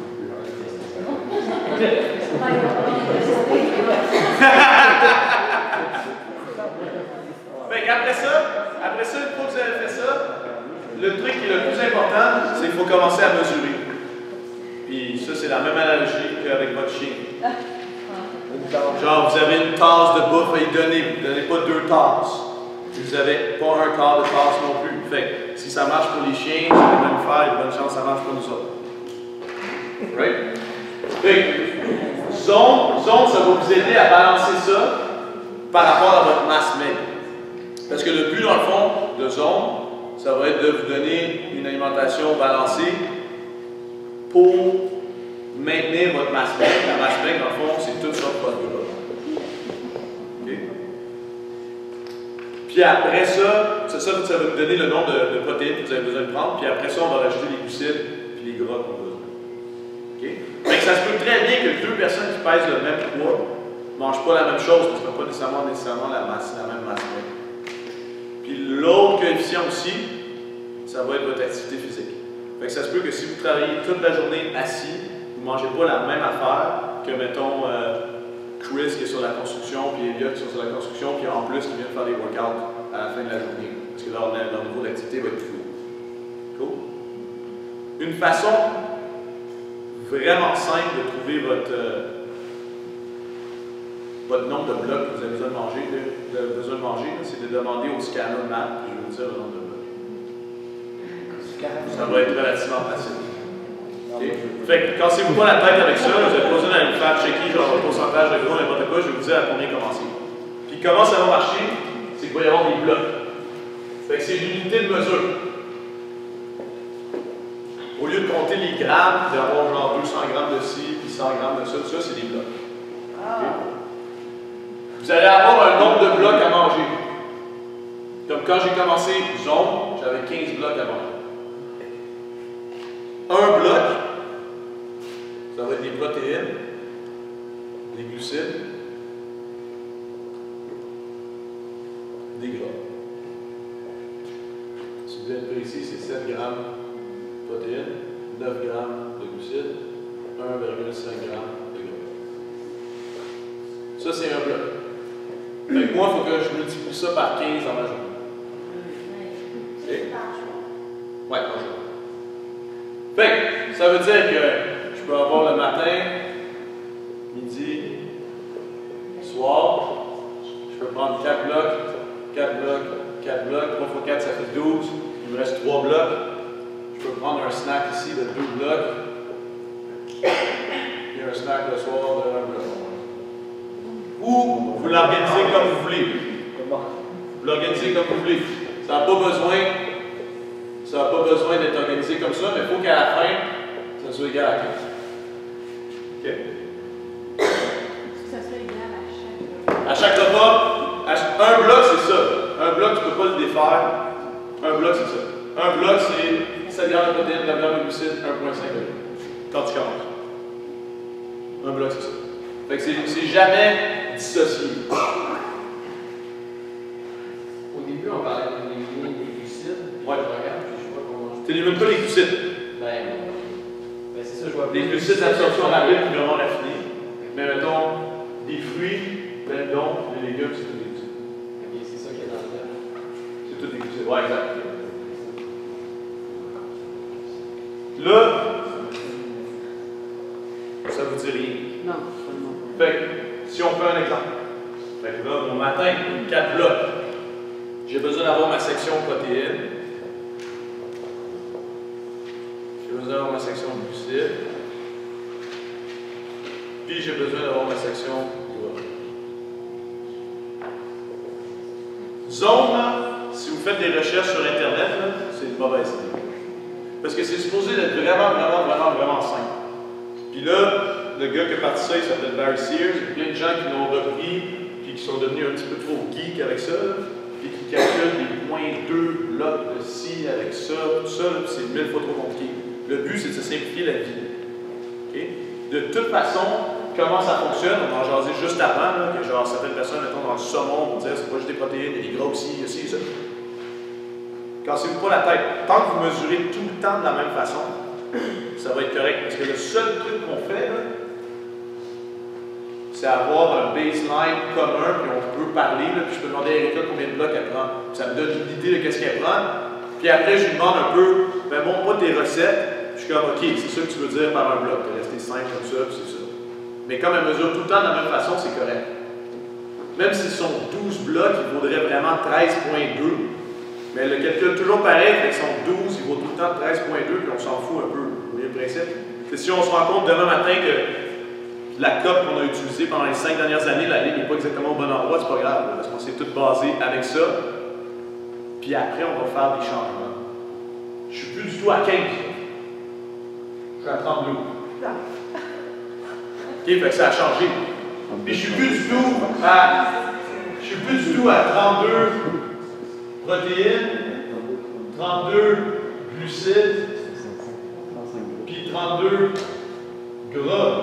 Fait qu'après ça, après ça, une fois que vous avez fait ça, le truc qui est le plus important, c'est qu'il faut commencer à mesurer. Puis ça, c'est la même analogie qu'avec votre chien. Genre, vous avez une tasse de bouffe à y donner, vous ne donnez pas deux tasses. Vous n'avez pas un quart de tasse non plus. Fait que si ça marche pour les chiens, c'est les mammifères, il y a de bonnes chances que ça marche pour nous autres. Right? Fait que, zone, zone, ça va vous aider à balancer ça par rapport à votre masse maigre. Parce que le but, dans le fond, de zone, ça va être de vous donner une alimentation balancée pour maintenir votre masse maigre. La masse maigre, dans le fond, c'est tout ça pas de gras. Okay? Puis après ça, ça, ça, ça va vous donner le nombre de, de protéines que vous avez besoin de prendre. Puis après ça, on va rajouter les glucides puis les gras qu'on a besoin. Okay? Fait que ça se peut très bien que deux personnes qui pèsent le même poids ne mangent pas la même chose parce qu'ils n'ont pas nécessairement, nécessairement la, masse, la même masse maigre. Puis l'autre coefficient aussi, ça va être votre activité physique. Fait que ça se peut que si vous travaillez toute la journée assis, vous ne mangez pas la même affaire que, mettons, euh, Chris qui est sur la construction, puis Elliot qui sont sur la construction, puis en plus qui vient de faire des workouts à la fin de la journée. Parce que leur, leur niveau d'activité va être plus haut. Cool? Une façon vraiment simple de trouver votre, euh, votre nombre de blocs que vous avez besoin de manger, de, de, besoin de manger, c'est de demander au scanner map, puis je vais vous dire le nombre de blocs. Ça va être relativement facile. Okay. Fait que cassez-vous pas la tête avec ça, vous n'avez pas besoin d'aller faire checker genre le pourcentage de gros, n'importe quoi, je vais vous dire à combien commencer. Puis comment ça va marcher, c'est qu'il va y avoir des blocs. Fait que c'est une unité de mesure. Au lieu de compter les grammes, d'avoir genre deux cents grammes de ci, puis cent grammes de ça, tout ça, c'est des blocs. Okay. Vous allez avoir un nombre de blocs à manger. Comme quand j'ai commencé zone, j'avais quinze blocs à manger. Un bloc, ça va être des protéines, des glucides, des gras. Si vous êtes précis, c'est sept grammes de protéines, neuf grammes de glucides, un virgule cinq grammes de gras. Ça, c'est un bloc. Fait que moi, il faut que je multiplie ça par quinze dans ma journée. Okay. Ouais, par jour. Fait que, ça veut dire que je peux avoir le matin, midi, soir, je peux prendre quatre blocs, quatre blocs, quatre blocs, trois fois quatre ça fait douze, il me reste trois blocs, je peux prendre un snack ici de deux blocs, et un snack le soir de un bloc. Ou vous l'organisez comme vous voulez. Vous l'organisez comme vous voulez. Ça n'a pas besoin Ça n'a pas besoin d'être organisé comme ça, mais il faut qu'à la fin, ça soit égal à quinze. OK? Ça soit égal à chaque. À chaque repas, à chaque, un bloc, c'est ça. Un bloc, bloc, tu ne peux pas le défaire. Un bloc, c'est ça. Un bloc, c'est sept grammes de protéines, neuf grammes de glucides, un virgule cinq degrés. Quand tu commences. Un bloc, c'est ça. Fait que c'est jamais dissocié. Au début, on parlait d'éliminer les glucides. Ouais. Je regarde, puis je sais pas comment. Tu n'élimines pas les glucides. Ben, ben c'est ça, je vois. Les glucides d'absorption rapide, vraiment raffinés. Mais mettons, des fruits, ben non, les légumes, c'est tout des glucides. Ok, c'est ça qui est dans le thème. C'est tout des glucides. Ouais, exact. Là, ça vous dit rien. Non, absolument pas. Fait que, si on fait un exemple, fait que là, mon matin, quatre blocs, j'ai besoin d'avoir ma section protéines, j'ai besoin d'avoir ma section glucides, puis j'ai besoin d'avoir ma section gras. Zone, là, si vous faites des recherches sur Internet, là, c'est une mauvaise idée. Parce que c'est supposé d'être vraiment, vraiment, vraiment, vraiment simple. Puis là, le gars qui a parti ça, il s'appelle Barry Sears. Il y a plein de gens qui l'ont repris, puis qui sont devenus un petit peu trop geeks avec ça, là, puis qui calculent des points deux blocs de ci avec ça, tout ça, là, puis c'est mille fois trop compliqué. Le but, c'est de se simplifier la vie. Okay? De toute façon, comment ça fonctionne, on en jasait juste avant, là, que genre certaines personnes, mettons, dans le saumon, vont dire c'est pas juste des protéines, il y a des gras aussi, il y a ci, il y a ça. Cassez-vous pas la tête. Tant que vous mesurez tout le temps de la même façon, ça va être correct. Parce que le seul truc qu'on fait, là, c'est avoir un baseline commun, puis on peut parler, là, puis je peux demander à Erika combien de blocs elle prend. Puis ça me donne une idée de qu'est-ce qu'elle prend. Puis après, je lui demande un peu, ben bon, pas tes recettes. Je suis comme, OK, c'est ça que tu veux dire par un bloc. Tu es resté simple comme ça, puis c'est ça. Mais comme elle mesure tout le temps de la même façon, c'est correct. Même s'ils sont douze blocs, il vaudrait vraiment treize virgule deux. Mais le calcul toujours pareil, fait qu'ils sont douze, il vaut tout le temps treize virgule deux, puis on s'en fout un peu. Vous voyez le principe? C'est si on se rend compte demain matin que la cope qu'on a utilisée pendant les cinq dernières années, la ligne n'est pas exactement au bon endroit, c'est pas grave, parce qu'on s'est tout basé avec ça. Puis après, on va faire des changements. Je suis plus du tout à quinze. Je suis à trente-deux. OK, fait que ça a changé. Puis je suis plus du tout à. Je suis plus du tout à trente-deux protéines, trente-deux glucides, puis trente-deux gras.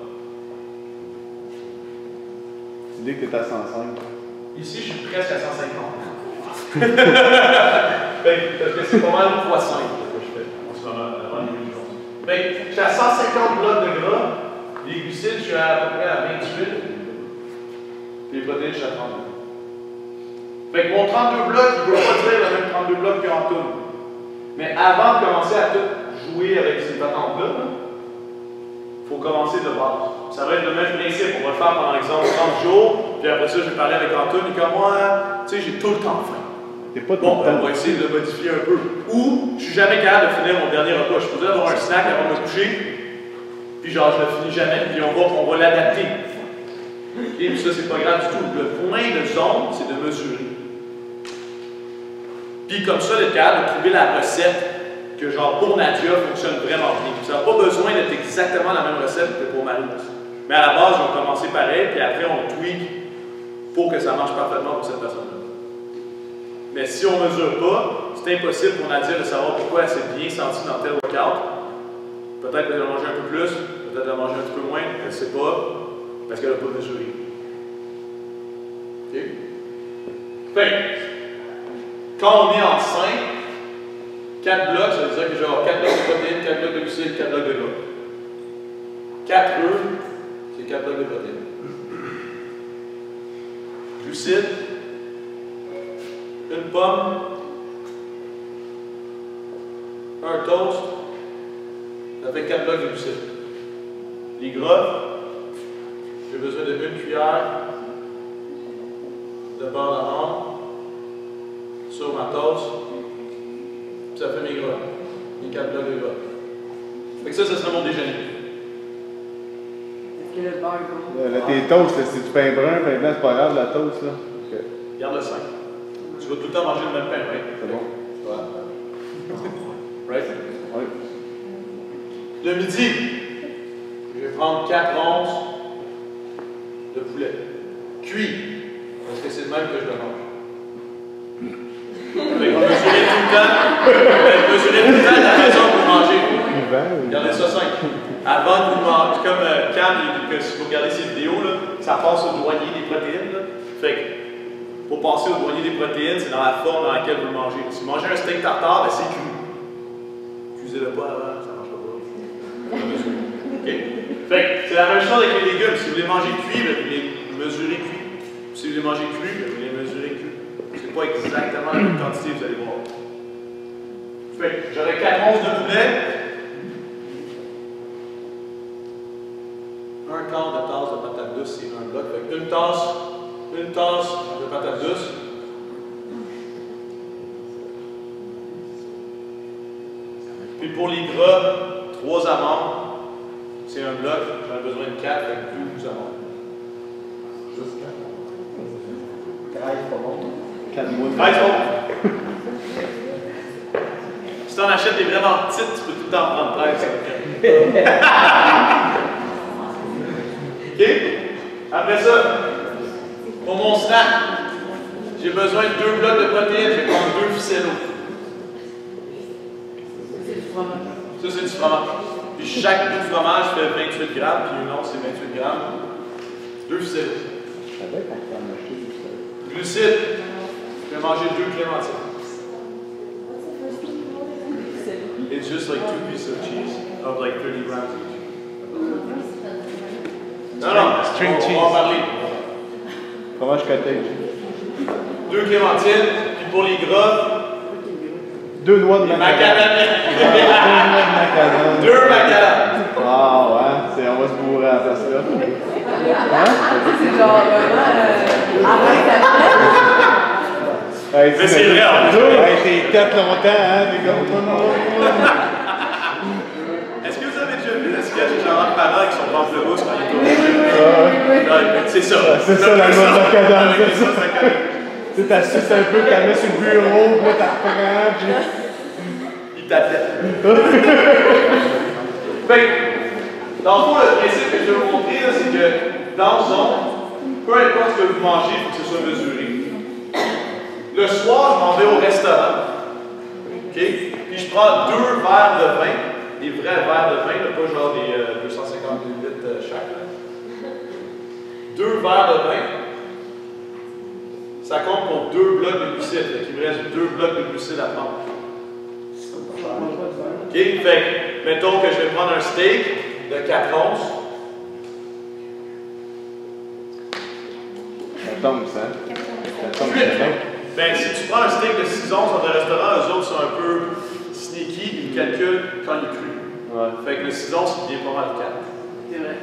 Tu dis que tu es à cent cinq. Ici, je suis presque à cent cinquante. Fait que, parce que c'est pas mal fois cinq que je fais en ce moment, avant les réunions. Fait que je suis à cent cinquante blocs de gras, les glucides, je suis à, à peu près à vingt-huit, puis les protéines, je suis à trente-deux. Fait que mon trente-deux blocs, il ne peut pas dire le même trente-deux blocs qu'Antoine. Mais avant de commencer à tout jouer avec ces patentes-là, il faut commencer de base. Ça va être le même principe. On va le faire pendant exemple trente jours, puis après ça, je vais parler avec Antoine, et comme moi, tu sais, j'ai tout le temps faim. T'es pas tout Bon, le ben, temps. on va essayer de le modifier un peu. Ou, je suis jamais capable de finir mon dernier repas. Je suis supposé avoir un snack avant de me coucher, puis genre, je le finis jamais, puis on va, on va l'adapter. Et puis ça, c'est pas grave du tout. Le point de zone, c'est de mesurer. Puis comme ça, d'être capable de trouver la recette que genre pour Nadia fonctionne vraiment bien. Ça n'a pas besoin d'être exactement la même recette que pour Marie. Mais à la base, on va commencer pareil, puis après on tweak pour que ça marche parfaitement pour cette personne-là. Mais si on ne mesure pas, c'est impossible pour Nadia de savoir pourquoi elle s'est bien sentie dans tel workout. Peut-être qu'elle a mangé un peu plus, peut-être qu'elle a mangé un petit peu moins, elle ne sait pas, parce qu'elle n'a pas mesuré. OK? Fait quand on est en cinq, quatre blocs, ça veut dire que j'ai quatre blocs de protéines, quatre blocs de glucides, quatre blocs de gras. quatre œufs, c'est quatre blocs de protéines. Glucides, une pomme, un toast, ça fait quatre blocs de glucides. Les gras, j'ai besoin de une cuillère de beurre d'amande sur ma toast, puis ça fait mes gras, mes quatre blocs de gras. Fait que ça, ça serait mon déjeuner. Est-ce que le beurre compte? Là, là, tes toasts, là, c'est du pain brun, pain blanc, c'est pas grave, la toast, là. Ok. Garde le cinq. Tu vas tout le temps manger le même pain, right? C'est bon. Right? Oui. Le midi, je vais prendre quatre onces de poulet. Cuit, parce que c'est le même que je le mange. le temps. Mesurez tout le temps la façon que vous mangez. Regardez ça simple. Avant que vous mangez, comme euh, Cam, que si vous regardez ces vidéos, là, ça passe au douanier des protéines. Là. Fait que, pour passer au douanier des protéines, c'est dans la forme dans laquelle vous le mangez. Si vous mangez un steak tartare, ben c'est cuit. Cuisez-le pas avant, ça ne marche pas. Okay. Fait que, c'est la même chose avec les légumes. Si vous les mangez cuits, ben, vous les mesurez cuits. Si vous les mangez crus, ben, vous les mesurez crus. C'est pas exactement la même quantité, vous allez voir. Fait que, j'aurais quatre onces de poulet. Un quart de tasse de patate douce, c'est un bloc. Fait que une tasse, une tasse de patate douce. Puis pour les gras, trois amandes, c'est un bloc. J'en ai besoin de quatre, avec douze amandes. Juste quatre. treize, pas bon. quatre mois de treize, bon. Si tu en achètes des vraiment petites, tu peux tout le temps en prendre treize. OK? Après ça, pour mon snack, j'ai besoin de deux blocs de protéines. Je vais prendre deux ficellos. C'est du fromage. Ça, c'est du fromage. Puis chaque bout de fromage fait vingt-huit grammes, puis une once, c'est vingt-huit grammes. Deux ficellos. Glucides. Je vais manger deux clémentines. It's just like two pieces of cheese of like thirty grams each. Non, non, String on, cheese. on va en parler. Fromage cottage. Deux clémentines, puis pour les gras, Deux noix de les macadam. macadam. Deux noix de macadam. Deux macadam. Ah ouais, c'est, on va se bourrer à faire ça. Hein? C'est genre vraiment. Euh, arrête après. Hey, Mais c'est vrai, en plus. Hey, t'es quatre longtemps, hein, les gars. Est-ce que vous avez déjà vu le sketch de Jean-Marc Parent avec son pamplemousse quand il Oui, oui, oui. tourne? Ouais, c'est ça. C'est ça, la noix de macadam, Avec c'est les ça. sauces macadam. Tu sais, t'assistes un peu, t'as mis sur le bureau, puis là, t'as reprends, puis... Il t'appelle. Fait que, dans le fond, le principe que je vais vous montrer, là, c'est que dans le zone, peu importe ce que vous mangez, il faut que ce soit mesuré. Le soir, je m'en vais au restaurant. OK? Puis je prends deux verres de vin, des vrais verres de vin, là, pas genre des euh, deux cent cinquante millilitres chaque. Là. Deux verres de vin. Ça compte pour deux blocs de glucides. Fait qu'il me reste deux blocs de glucides à prendre. OK? Fait que, mettons que je vais prendre un steak de quatre onces. Ça tombe, ça. Ça tombe, Huit. ça tombe. Ben, si tu prends un steak de six onces dans un restaurant, eux autres sont un peu sneaky, ils calculent quand il est cru. Ouais. Fait que le six onces, il vient pas mal de quatre. C'est vrai.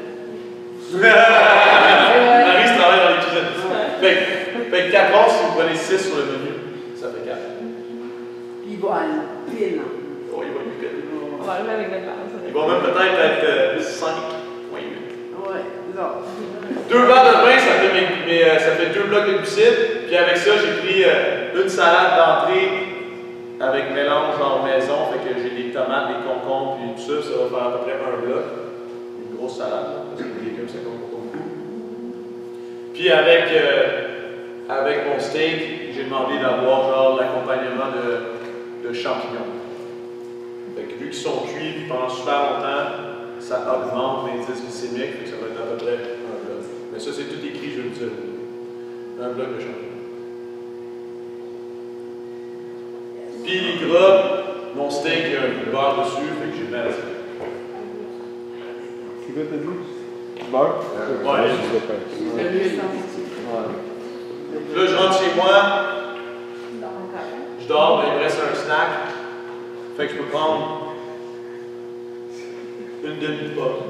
Marie se travaille dans les cuisines. Fait, que- fait que quatre onces, si vous prenez six sur le menu, ça fait quatre. Puis il va à la pile. Oh, il va être plus vite. On va arriver avec notre balance. Il va même peut-être être euh, cinq virgule huit. Ouais, genre. Deux verres de vin, ça fait, mes, mes, euh, ça fait deux blocs de glucides. Puis avec ça, j'ai pris euh, une salade d'entrée avec mélange en maison. Fait que j'ai des tomates, des concombres, puis tout ça. Ça va faire à peu près un bloc. Une grosse salade, là, parce que les légumes, ça compte pas beaucoup. Puis avec, euh, avec mon steak, j'ai demandé d'avoir genre l'accompagnement de, de champignons. Fait que vu qu'ils sont cuits puis pendant super longtemps, ça augmente l'indice glycémique, fait que ça va être à peu près un bloc. Mais ça, c'est tout écrit, je vais le dire. Un bloc de champignons. Puis les gras, mon steak, il y a un peu de beurre dessus, fait que j'ai mis à la salade. C'est quoi, t'as dit? Beurre? Ouais. Je sais pas. C'est l'huile. Ouais. Là, je rentre chez moi, je dors, ben, il me reste un snack. Fait que je peux prendre une demi-pomme.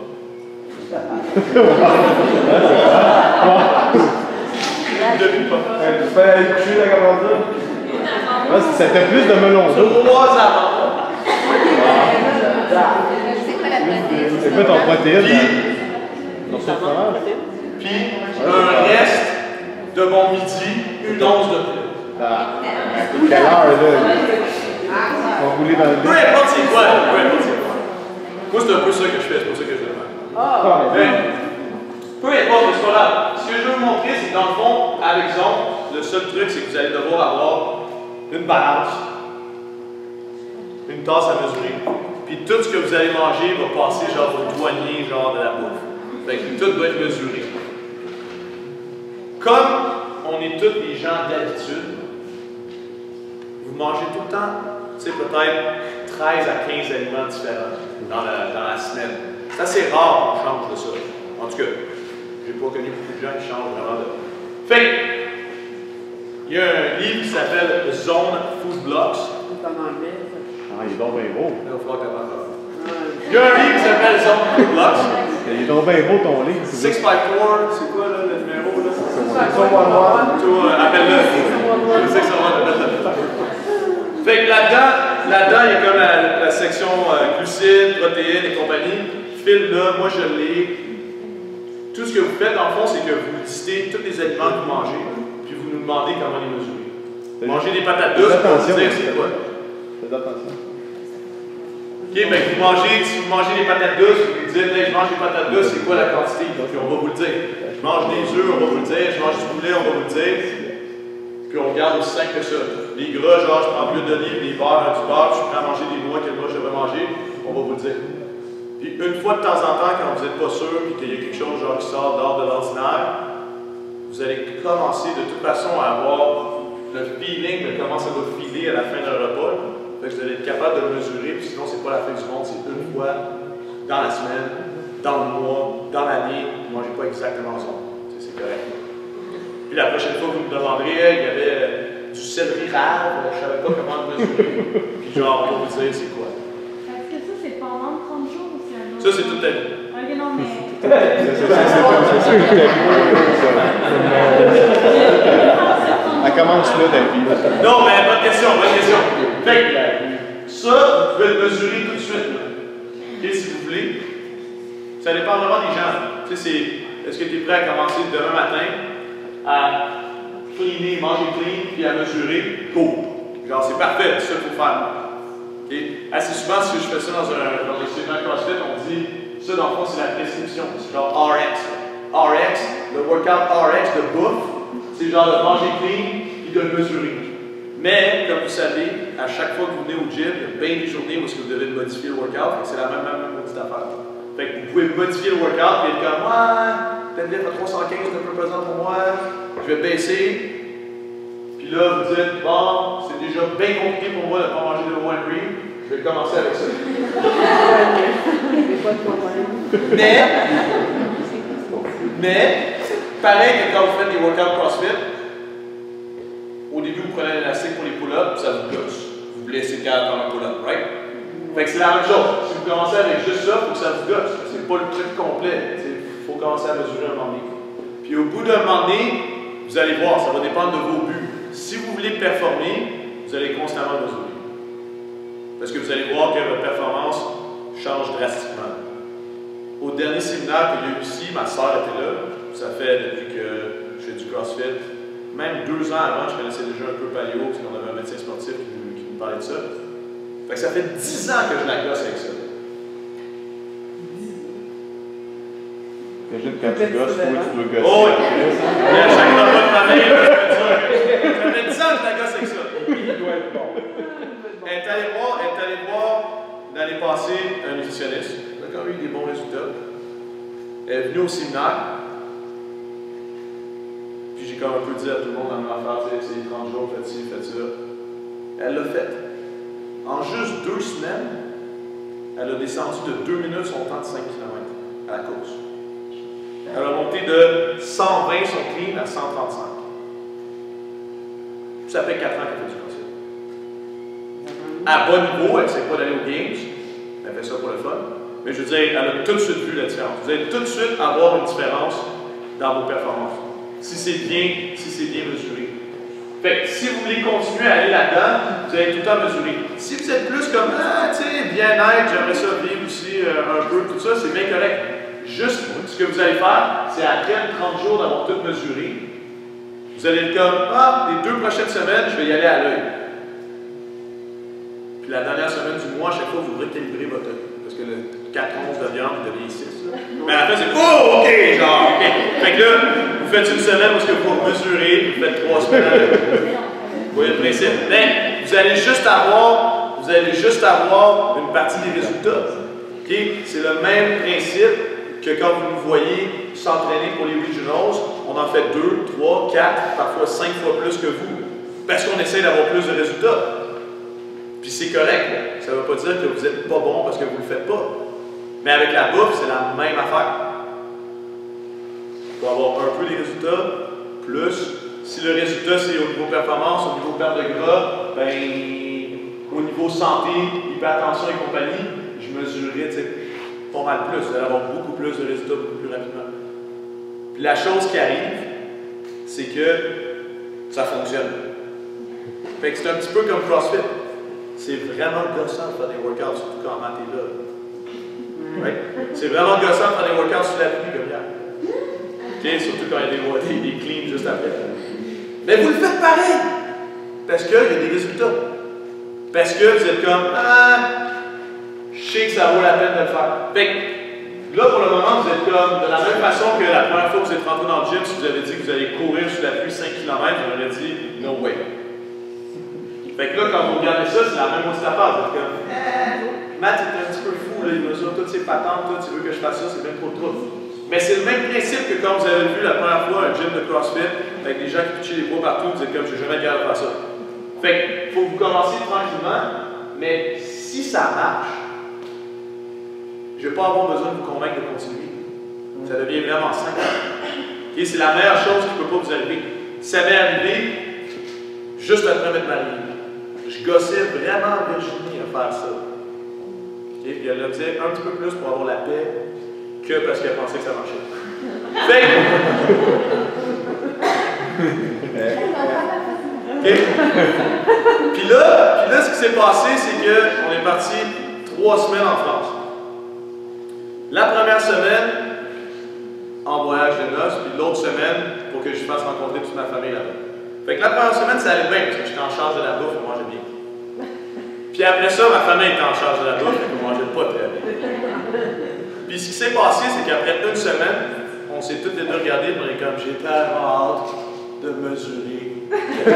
Une demi-pomme. Ouais, tu peux aller coucher là, comment ça? Ouais, ça fait plus de melon d'eau. Trois amandes. C'est quoi ton protéine? Puis, là? Dans ce fromage? puis un reste de mon midi, une once de poulet. Ah, quelle heure, là? On va rouler dans le Peu lit. importe c'est quoi, peu importe c'est quoi. Moi, c'est un peu ça que je fais, c'est pour ça que je le fais. Ah! Mais, peu importe, mais c'est pas grave. Ce que je veux vous montrer, c'est que dans le fond, à l'exemple, le seul truc, c'est que vous allez devoir avoir une balance. une tasse à mesurer. Puis tout ce que vous allez manger va passer genre au douanier, genre de la bouffe. Fait que tout doit être mesuré. Comme on est tous des gens d'habitude, vous mangez tout le temps, tu sais, peut-être treize à quinze aliments différents dans la, dans la semaine. C'est assez rare qu'on change de ça. En tout cas, j'ai pas connu beaucoup de gens qui changent vraiment de. Fait il y a un livre qui s'appelle Zone Food Blocks. C'est en anglais, ça. Ah, il est donc bien beau. Il va falloir qu'elle m'entende. Il y a un livre qui s'appelle Zone Food Blocks. Il est donc bien beau ton livre. six by four, c'est quoi là, le numéro là? Toi, Appelle-le. Je sais que ça va, appelle-le. Fait que là-dedans, là-dedans, il y a comme la, la section euh, glucides, protéines et compagnie. Phil, là, moi je l'ai. Tout ce que vous faites, dans le fond, c'est que vous listez tous les aliments que vous mangez, puis vous nous demandez comment les mesurer. Vous mangez des patates douces, vous vous dire c'est quoi. Faites attention. Ok, ben vous mangez, si vous mangez des patates douces, vous dites, hey, je mange des patates douces, c'est quoi la quantité? Puis on va vous le dire. Je mange des œufs, on va vous le dire. Je mange du poulet, on va vous le dire. Puis on regarde aussi simple que ça. Les gras, genre, je prends plus d'olives, des beurres, du beurre, je suis prêt à manger des noix, quel noix je devrais manger, on va vous le dire. Puis une fois de temps en temps, quand vous n'êtes pas sûr et qu'il y a quelque chose genre, qui sort dehors de l'ordinaire, vous allez commencer de toute façon à avoir le feeling de comment ça va filer à la fin d'un repas. Fait que vous allez être capable de le mesurer, puis sinon c'est pas la fin du monde, c'est une fois dans la semaine, dans le mois, dans l'année, vous ne mangez pas exactement ça. C'est correct. Puis la prochaine fois, vous me demanderez, il y avait du céleri rare, je ne savais pas comment le mesurer. Puis genre, on va vous dire c'est quoi. Est-ce que ça, c'est pendant trente jours ou c'est un autre? Ça, c'est toute ta vie. Ok, non, mais. C'est sûr que elle commence là, ta vie. Non, mais bonne question, bonne question. Fait que, ça, vous pouvez le mesurer tout de suite. Là. Okay, si vous voulez. Ça dépend vraiment des gens. Tu sais, c'est, est-ce que tu es prêt à commencer demain matin à cleaner, manger clean, puis à mesurer? Go! Genre, c'est parfait, c'est ça qu'il faut faire. Okay? Assez souvent, si je fais ça dans un dans l'équipement CrossFit, on dit, ça, dans le fond, c'est la prescription. C'est genre R X. R X, le workout R X de bouffe, c'est genre de manger clean, puis de le mesurer. Mais, comme vous savez, à chaque fois que vous venez au gym, il y a bien des journées où est-ce que vous devez modifier le workout, c'est la même, même, même petite affaire. Fait que vous pouvez modifier le workout, puis être comme, ouais, deadlift à trois cent quinze, c'est un peu pesant pour moi, je vais baisser. Puis là, vous dites, bon, c'est déjà bien compliqué pour moi de ne pas manger de low and green, je vais commencer avec ça. mais, mais, pareil que quand vous faites des workouts CrossFit, au début, vous prenez l'élastique pour les pull-ups, ça vous gosse. Vous blessez le cadre dans un pull-up, right? Fait que c'est la même chose. Si vous commencez avec juste ça, il faut que ça vous gosse. C'est pas le truc complet. Il faut commencer à mesurer un moment donné. Puis au bout d'un moment donné, vous allez voir, ça va dépendre de vos buts. Si vous voulez performer, vous allez constamment mesurer. Parce que vous allez voir que votre performance change drastiquement. Au dernier séminaire qu'il y a eu ici, ma soeur était là. Ça fait depuis que je fais du CrossFit. Même deux ans avant, je connaissais déjà un peu paléo, parce qu'on avait un médecin sportif qui nous, qui nous parlait de ça. Fait que ça fait dix ans que je la gosse avec ça. Imagine quand tu gosses, toi, tu veux gosser. Oh, oui! Et à chaque repas de travail, ça fait dix ans que je la gosse avec ça. Il doit être bon. Elle est allée voir, elle est allée voir l'année passée un nutritionniste. Elle a quand même eu des bons résultats. Elle est venue au séminaire. Puis j'ai comme un peu dit à tout le monde dans ma affaire, c'est trente jours, faites ci, faites ça. Elle l'a fait. En juste deux semaines, elle a descendu de deux minutes son temps de cinq kilomètres à la course. Elle a monté de cent vingt son clean à cent trente-cinq. Puis ça fait quatre ans qu'elle fait du CrossFit. À bon niveau, elle ne sait pas d'aller aux Games. Elle fait ça pour le fun. Mais je veux dire, elle a tout de suite vu la différence. Vous allez tout de suite avoir une différence dans vos performances. Si c'est bien, si c'est bien mesuré. Fait que si vous voulez continuer à aller là-dedans, vous allez tout le temps mesurer. Si vous êtes plus comme, ah, tu sais, bien-être, j'aimerais ça vivre aussi euh, un peu, tout ça, c'est bien correct. Juste ce que vous allez faire, c'est après trente jours d'avoir tout mesuré, vous allez être comme, ah, les deux prochaines semaines, je vais y aller à l'œil. Puis la dernière semaine du mois, à chaque fois, vous recalibrez votre œil. Parce que le quatre onces de viande, vous devenez six. Mais à la fin, c'est oh, ok, genre, ok. Fait que là, vous faites une semaine où est-ce que vous mesurez, vous faites trois semaines. Vous voyez le principe. Mais vous allez juste avoir vous allez juste avoir une partie des résultats. Okay? C'est le même principe que quand vous nous voyez s'entraîner pour les regionals, on en fait deux, trois, quatre, parfois cinq fois plus que vous, parce qu'on essaie d'avoir plus de résultats. Puis c'est correct, là. Ça ne veut pas dire que vous n'êtes pas bon parce que vous ne le faites pas. Mais avec la bouffe, c'est la même affaire. Il faut avoir un peu des résultats, plus. Si le résultat c'est au niveau performance, au niveau perte de gras, ben, au niveau santé, hypertension et compagnie, je mesurerais pas mal plus. Vous allez avoir beaucoup plus de résultats beaucoup plus rapidement. Puis la chose qui arrive, c'est que ça fonctionne. Fait que c'est un petit peu comme CrossFit. C'est vraiment gossant de faire des workouts, surtout quand Matt est là. Ouais. C'est vraiment gossant de faire des workouts sur la pluie comme hier. Okay? Surtout quand il y a des, des, des cleans juste après. Mais vous le faites pareil! Parce qu'il y a des résultats. Parce que vous êtes comme, ah, je sais que ça vaut la peine de le faire. Fait que, là, pour le moment, vous êtes comme, de la même façon que la première fois que vous êtes rentré dans le gym, si vous avez dit que vous allez courir sur la pluie cinq kilomètres, vous aurez dit, no way. Fait que là, quand vous regardez ça, c'est la même petite affaire. Vous êtes comme, eh, Matt est un petit peu fou, là, il mesure toutes ses patentes, toi, tu veux que je fasse ça, c'est même trop trop. Mais c'est le même principe que quand vous avez vu la première fois un gym de CrossFit avec des gens qui pitchaient les poids partout, vous êtes comme, je vais jamais être capable de faire ça. Fait que, faut que vous commenciez tranquillement, mais si ça marche, je ne vais pas avoir besoin de vous convaincre de continuer. Ça devient vraiment simple. Okay? C'est la meilleure chose qui ne peut pas vous arriver. Ça m'est arrivé juste après m'être marié. Je gossais vraiment Virginie à faire ça. Okay? Puis elle le faisait un petit peu plus pour avoir la paix que parce qu'elle pensait que ça marchait. Fait que... okay? Puis là, puis là, ce qui s'est passé, c'est qu'on est parti trois semaines en France. La première semaine, en voyage de noces, puis l'autre semaine, pour que je fasse rencontrer toute ma famille là-bas. Fait que la première semaine, ça allait bien, parce que j'étais en charge de la bouffe, on mangeait bien. Puis après ça, ma famille était en charge de la bouffe, et on mangeait pas très bien. Puis ce qui s'est passé, c'est qu'après une semaine, on s'est tous les deux regardés, on est comme, j'ai tellement hâte de mesurer.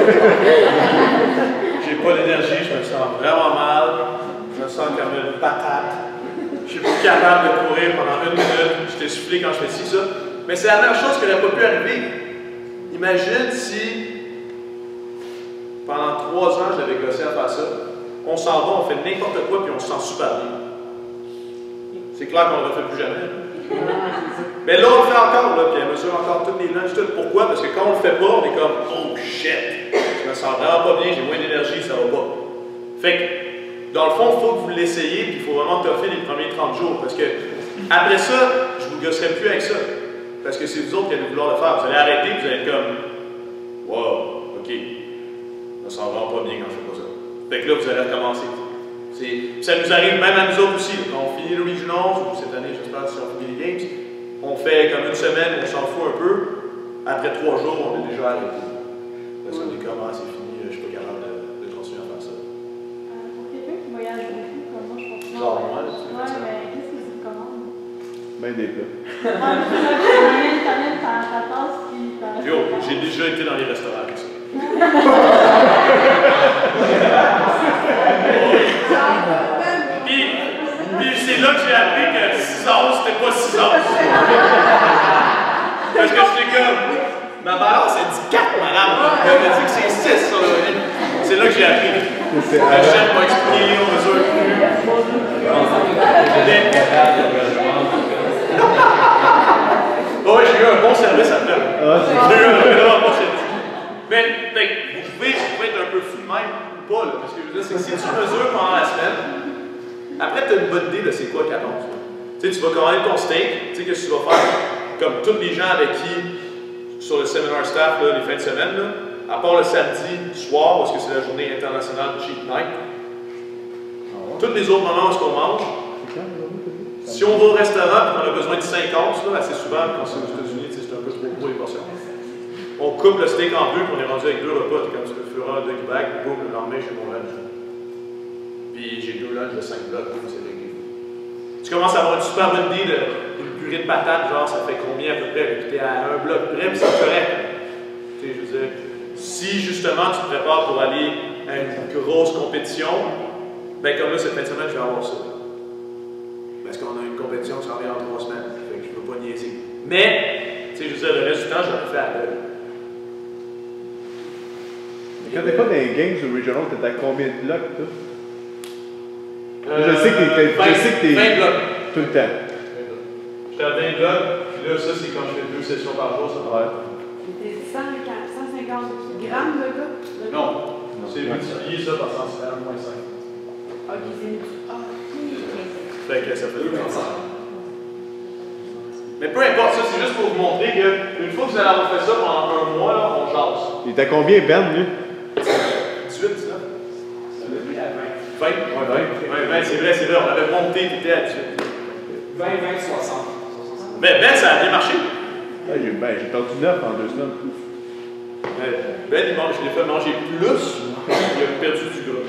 J'ai pas d'énergie, je me sens vraiment mal, je me sens comme une patate. Je suis plus capable de courir pendant une minute, je t'ai soufflé quand je fais ci, ça. Mais c'est la même chose qui n'aurait pas pu arriver. Imagine si, pendant trois ans, je l'avais gossé à faire ça. On s'en va, on fait n'importe quoi, puis on se sent super bien. C'est clair qu'on ne le refait plus jamais. Mais là, on le fait encore, là, puis elle mesure encore toutes les lunges, tout. Pourquoi? Parce que quand on le fait pas, on est comme, oh shit, je me sens vraiment pas bien, j'ai moins d'énergie, ça va pas. Fait que, dans le fond, il faut que vous l'essayiez, puis il faut vraiment toffer les premiers trente jours. Parce que, après ça, je ne vous gosserai plus avec ça. Parce que c'est vous autres qui allez vouloir le faire. Vous allez arrêter, vous allez être comme, wow, ok, je me sens vraiment pas bien quand je fais pas ça. Fait que là, vous allez recommencer. Ça nous arrive même à nous autres aussi. Quand on finit le Regionals, ou cette année, j'espère, si on finit les Games, on fait comme une semaine, on s'en fout un peu. Après trois jours, on est déjà arrêté. Parce qu'on est comme, ah, c'est fini, je suis pas capable de, de continuer à faire ça. Euh, pour quelqu'un qui voyage beaucoup, comme moi, je pense. Genre, moi, là, tu ouais, fais ça. mais qu'est-ce que tu recommandes? Ben des plats. T'amènes ta ta tasse, puis ta. Yo, j'ai déjà été dans les restaurants avec ça. Puis, puis c'est là que j'ai appris que six onces, c'était pas six onces. Parce que j'étais comme, ma balance, elle dit quatre, madame. Elle m'a dit que c'est six sur le lit. C'est là que j'ai appris. Le chef m'a expliqué, on mesure plus. Oh, j'ai eu un bon service après. J'ai eu un vraiment bon service. Mais, fait, vous, pouvez, vous pouvez être un peu fou de même ou pas, là, parce que je veux dire, c'est que si tu mesures pendant la semaine, après, tu as une bonne idée de c'est quoi quatre onces. Tu sais, tu vas commander ton steak, tu sais, qu'est-ce que tu vas faire? Comme tous les gens avec qui, sur le seminar staff, là, les fins de semaine, là, à part le samedi soir, parce que c'est la journée internationale de Cheat Night, tous les autres moments où on mange, si on va au restaurant et qu'on a besoin de cinq onces, là, assez souvent, quand c'est aux États-Unis, c'est un peu trop gros les portions. On coupe le steak en deux, puis on est rendu avec deux repas. T'es comme tu peux faire un doggy bag, boum, le lendemain, j'ai mon lunch. Puis j'ai deux lunchs de cinq blocs, boum, c'est réglé. Tu commences à avoir une super bonne idée d'une purée de patates, genre ça fait combien à peu près, puis t'es à un bloc près, puis c'est correct. Tu sais, je veux dire, si justement tu te prépares pour aller à une grosse compétition, Ben comme là, cette fin de semaine, je vais avoir ça. Parce qu'on a une compétition qui s'en vient en trois semaines. Fait que je ne peux pas niaiser. Mais, tu sais, je veux dire, le reste du temps, je le fais à l'œil. Quand t'es pas dans les games ou regional, t'es à combien de blocs, toi? Euh, je sais que t'es. Je sais que t'es. vingt blocs. Tout le temps. J'étais à vingt blocs, puis là, ça, c'est quand je fais deux sessions par jour, ça. Ouais. C'était cent cinquante grammes de gars? de Non, gars? c'est multiplié ça par cent cinquante moins cinq. Ok, c'est multiplié. Ah, Fait que ça fait deux vingt-cinq. Mais peu importe, ça, c'est juste pour vous montrer qu'une fois que vous allez avoir fait ça pendant un mois, là, on jase. Il était à combien, Ben, lui? dix-huit, dix-neuf. vingt, ouais, vingt. Ouais, vingt, c'est vrai, c'est vrai, on avait monté, tu étais à dix-huit. vingt, vingt, soixante. Mais Ben, ça a bien marché. Ouais, j'ai ben, j'ai perdu neuf en deux semaines. Ben, Ben il mange, je l'ai fait manger plus, il a perdu du gras.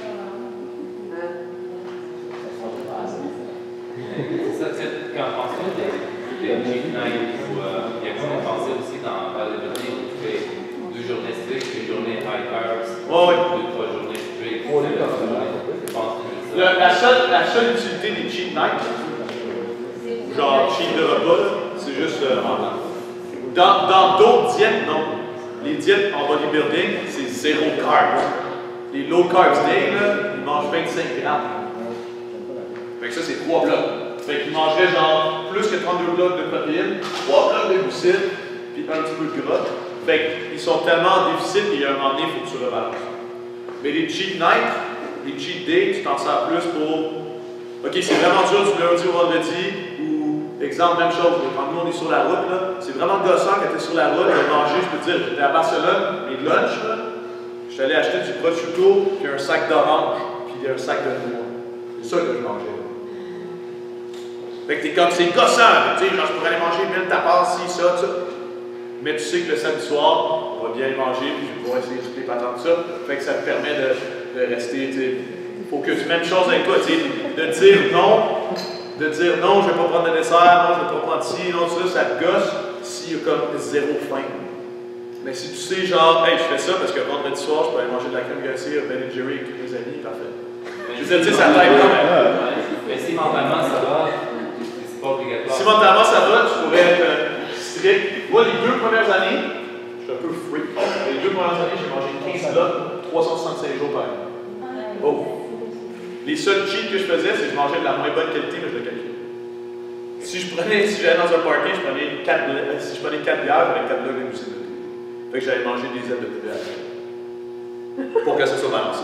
C'est ça, tu sais, quand on pense des, des cheat nights, ou euh, il y a comme on pensait aussi dans le bodybuilding où tu fais deux journées strict, une journée high carbs, Ouais, ouais. deux, trois journées strict. Oh, les euh, personnes. je pense que c'est Le- ça. la, seule, la seule utilité des cheat nights, genre cheat de repas, là, c'est juste euh, en blanc. Dans dans d'autres diètes, non. Les diètes en bodybuilding, c'est zéro carb. Les low carbs day, là, ils mangent vingt-cinq grammes. Fait que ça, c'est trois blocs. Fait qu'ils mangeraient genre plus que trente-deux blocs de protéines, trois blocs de glucides, puis un petit peu de gras. Fait qu'ils sont tellement en déficit qu'il y a un moment donné, il faut que tu rebalances. Mais les cheat nights, les cheat days, tu t'en sers plus pour. Ok, c'est vraiment dur du lundi au vendredi, ou exemple, même chose, quand nous on est sur la route, là, c'est vraiment gossant quand tu es sur la route, de manger, je peux te dire, j'étais à Barcelone, mes lunchs, là, je suis allé acheter du prosciutto, puis un sac d'orange, puis un sac de noix. C'est ça que je mangeais. Fait que t'es comme, c'est gossant, tu sais, genre je pourrais aller manger mille tapas, ci, ça, ça. Mais tu sais que le samedi soir, on va bien manger, puis je vais pouvoir essayer toutes les patentes de ça. Fait que ça te permet de, de rester, tu sais, focus. Même chose avec toi, tu sais, de dire non, de dire non, je vais pas prendre de dessert, non, je vais pas prendre ci, non, ça, ça te gosse s'il y a comme zéro faim. Mais si tu sais, genre, hey, je fais ça parce que vendredi soir, je peux aller manger de la crème glacée au Ben and Jerry avec tous mes amis, parfait. Je veux dire, tu sais, ça t'aide quand même. Mais si mentalement ça va, c'est pas obligatoire. Si mentalement ça va, tu pourrais être euh, strict. Moi, les deux premières années, je suis un peu freak. Les deux premières années, j'ai mangé quinze blocs, trois cent soixante-cinq jours par année. Oh! Les seuls cheats que je faisais, c'est que je mangeais de la moins bonne qualité, mais je le calculais. Si je prenais, si j'allais dans un party, je prenais quatre, si je prenais quatre bières, j'avais quatre blocs de glucides. Fait que j'allais manger des ailes de poulet après. Pour que ça soit balancé.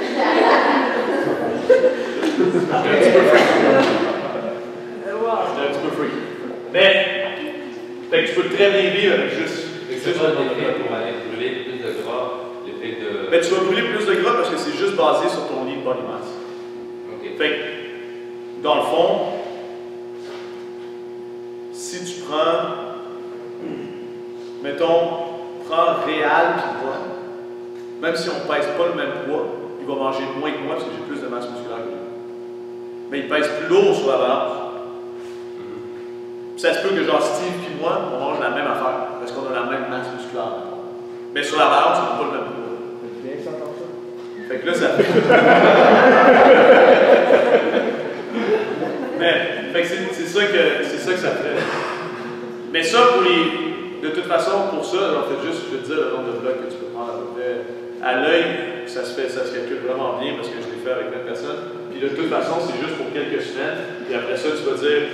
J'étais un petit peu freak. J'étais un petit peu freak. Mais, fait que tu peux très bien vivre avec juste. C'est pas l'effet pour aller brûler plus de gras, l'effet de. Mais tu vas brûler plus de gras parce que c'est juste basé sur ton lean body mass. Ok. Fait que, dans le fond, si tu prends, mettons, prends Réal puis moi, même si on ne pèse pas le même poids, il va manger moins que moi parce que j'ai plus de masse musculaire que lui. Mais il pèse plus lourd sur la balance. Puis ça se peut que genre Steve puis moi, on mange la même affaire parce qu'on a la même masse musculaire. Mais sur la balance, on n'a pas le même poids. Bien que ça entend ça. Fait que là, ça fait. Mais, fait que c'est, c'est, ça que, c'est ça que ça fait. Mais ça, pour les. De toute façon, pour ça, en fait, juste, je vais te dire le nombre de blocs que tu peux prendre à peu près. À l'œil, ça se fait, ça se calcule vraiment bien parce que je l'ai fait avec plein de personnes. Puis de toute façon, c'est juste pour quelques semaines. Puis après ça, tu vas dire.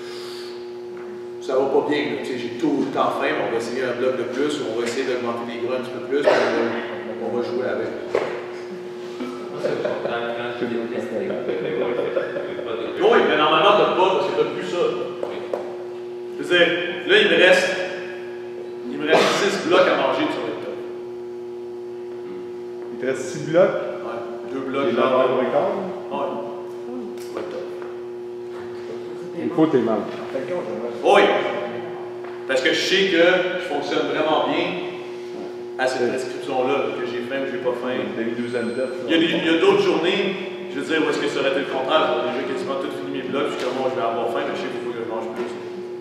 Ça va pas bien, tu sais, j'ai tout le temps faim, on va essayer un bloc de plus, ou on va essayer d'augmenter les gras un petit peu plus, puis on va, on va jouer avec. Moi, c'est quand, quand tu fais des tests avec pas de. Oui, mais normalement, t'as pas, parce que t'as plus ça. Je veux dire, là, il me reste, il me reste six blocs à manger sur le top. Il te reste six blocs. Ouais, deux blocs, Et genre. l'heure de record. Ouais. Ouais, top. Il faut tes membres. En fin de compte, j'aimerais- Oui! Parce que je sais que je fonctionne vraiment bien à cette prescription-là, que j'ai faim ou j'ai pas faim. Une douzaine d'œufs. Il y a, des- il y a d'autres journées, je veux dire, où est-ce que ça aurait été le contraire? J'ai déjà quasiment tout fini mes blocs, puis comme moi, je vais avoir faim, mais je sais qu'il faut que je mange plus. Là,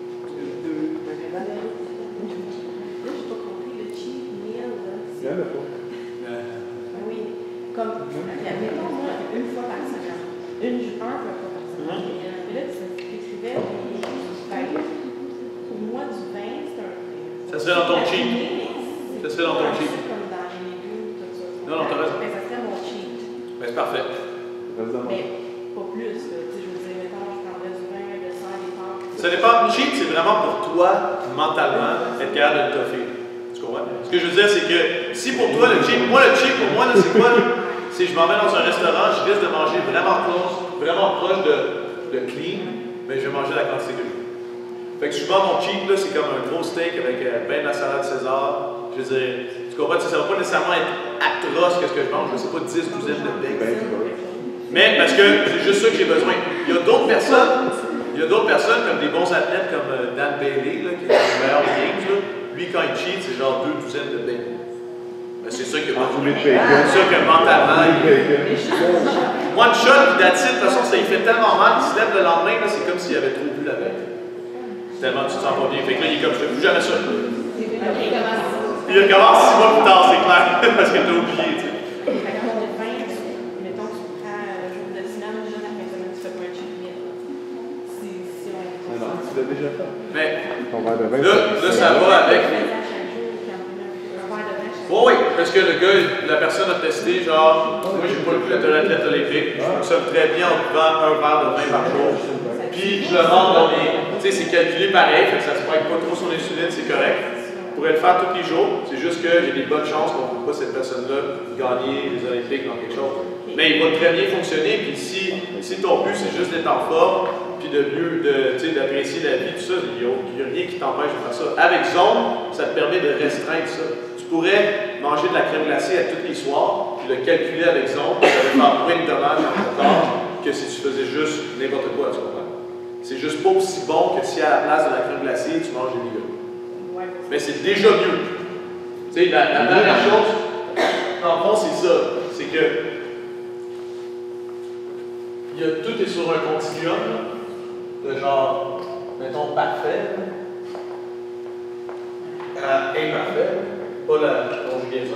j'ai pas compris le cheat meal, là. Il y en a pas. Euh, Oui. Comme, mettons, moi, une fois par semaine. une, un peu par personne. Mais là, tu écrivais du vingt. Pour moi, du vingt, c'est un. Ça serait dans ton cheat. Ça serait dans ton cheat. Comme dans les légumes, tout ça. Non, non, t'as raison. Mais ça serait mon cheat. Ben, c'est parfait. Mais pas plus. Tu sais, je veux dire, mettons, je prendrais du vin, de sang, des pâtes. Ça dépend. Cheat, c'est vraiment pour toi, mentalement, être capable de le toffer. Tu comprends? Ce que je veux dire, c'est que si pour toi, le cheat, moi, le cheat, pour moi, là, c'est quoi? C'est je m'en vais dans un restaurant, je risque de manger vraiment close, vraiment proche de, de clean, mais je vais manger la quantité que je veux. Fait que souvent, mon cheat, là, c'est comme un gros steak avec euh, ben de la salade César. Je veux dire, tu comprends? Ça ne va pas nécessairement être atroce que ce que je mange, je sais pas, dix douzaines de bacon. Mais parce que c'est juste ça que j'ai besoin. Il y a d'autres personnes, il y a d'autres personnes comme des bons athlètes comme euh, Dan Bailey, là, qui est le meilleur des games, là. Lui, quand il cheat, c'est genre deux douzaines de bacon. Ben, c'est ça que c'est sûr que mentalement, il... One shot, puis that's it, de toute façon, ça il fait tellement mal qu'il se lève le lendemain, c'est comme s'il avait trop bu la veille. Tellement tu te sens pas bien. Fait que là, il est comme, je fais plus jamais ça. Puis il recommence six mois plus tard, c'est clair, parce que t'as oublié, tu sais. Mettons, tu prends le jour de semaine, le jour de la fin de semaine, tu fais pas un cheat meal. Si on... Non, tu l'as déjà fait. Mais, là, là, ça va avec... Oui, oui, parce que le gars, la personne a testé, genre, moi j'ai pas le plus d'être un athlète olympique, je fonctionne très bien en buvant un verre de vin par jour. Puis je le rentre dans mes. Tu sais, c'est calculé pareil, fait que ça se spike pas trop sur l'insuline, c'est correct. Je pourrais le faire tous les jours, c'est juste que j'ai des bonnes chances qu'on ne peut pas cette personne-là gagner les Olympiques dans quelque chose. Mais il va très bien fonctionner, puis si, si ton but c'est juste d'être en forme, puis de mieux, de, d'apprécier la vie, tout ça, il n'y a, a rien qui t'empêche de faire ça. Avec Zone, ça te permet de restreindre ça. Tu pourrais manger de la crème glacée à tous les soirs, puis le calculer avec Zone, ça va faire moins de dommages dans ton corps que si tu faisais juste n'importe quoi, tu comprends? C'est juste pas aussi bon que si à la place de la crème glacée, tu manges des légumes. Mais c'est déjà mieux. Tu sais, la, la dernière chose, en fond, c'est ça. C'est que il y a, tout est sur un continuum, de genre, mettons, parfait, à imparfait, pas la conjugaison.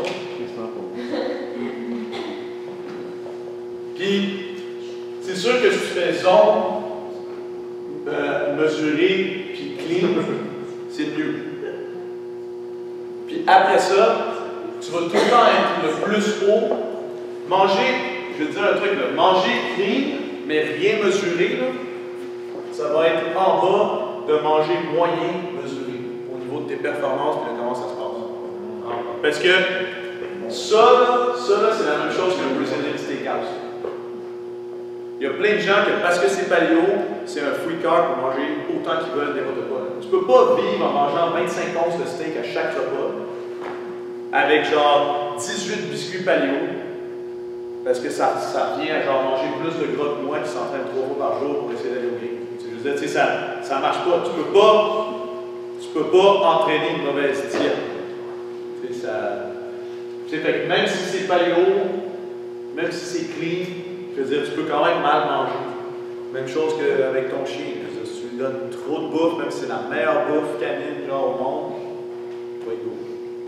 Puis, c'est sûr que si tu fais zone, euh, mesuré, puis clean, c'est mieux. Puis après ça, tu vas tout le temps être le plus haut. Manger, je vais te dire un truc, là, manger clean, mais rien mesuré, là, ça va être en bas de manger moyen mesuré au niveau de tes performances et de comment ça se passe. Parce que ça, là, ça, là, c'est la même chose que le Brazilian Steakhouse. Il y a plein de gens que parce que c'est paléo, c'est un free car pour manger autant qu'ils veulent n'importe quoi. Tu peux pas vivre en mangeant vingt-cinq onces de steak à chaque repas avec genre dix-huit biscuits paléo parce que ça, ça vient à genre manger plus de gras que moi qui s'entraîne trois fois par jour pour essayer d'aller au game. Je veux dire, tu sais, ça, ça marche pas. Tu peux pas, tu peux pas entraîner une mauvaise diète. Tu sais, ça, tu sais, fait que même si c'est paléo, même si c'est clean, je veux dire, tu peux quand même mal manger. Même chose qu'avec ton chien. Je veux dire, si tu lui donnes trop de bouffe, même si c'est la meilleure bouffe canine genre au monde, il va être beau.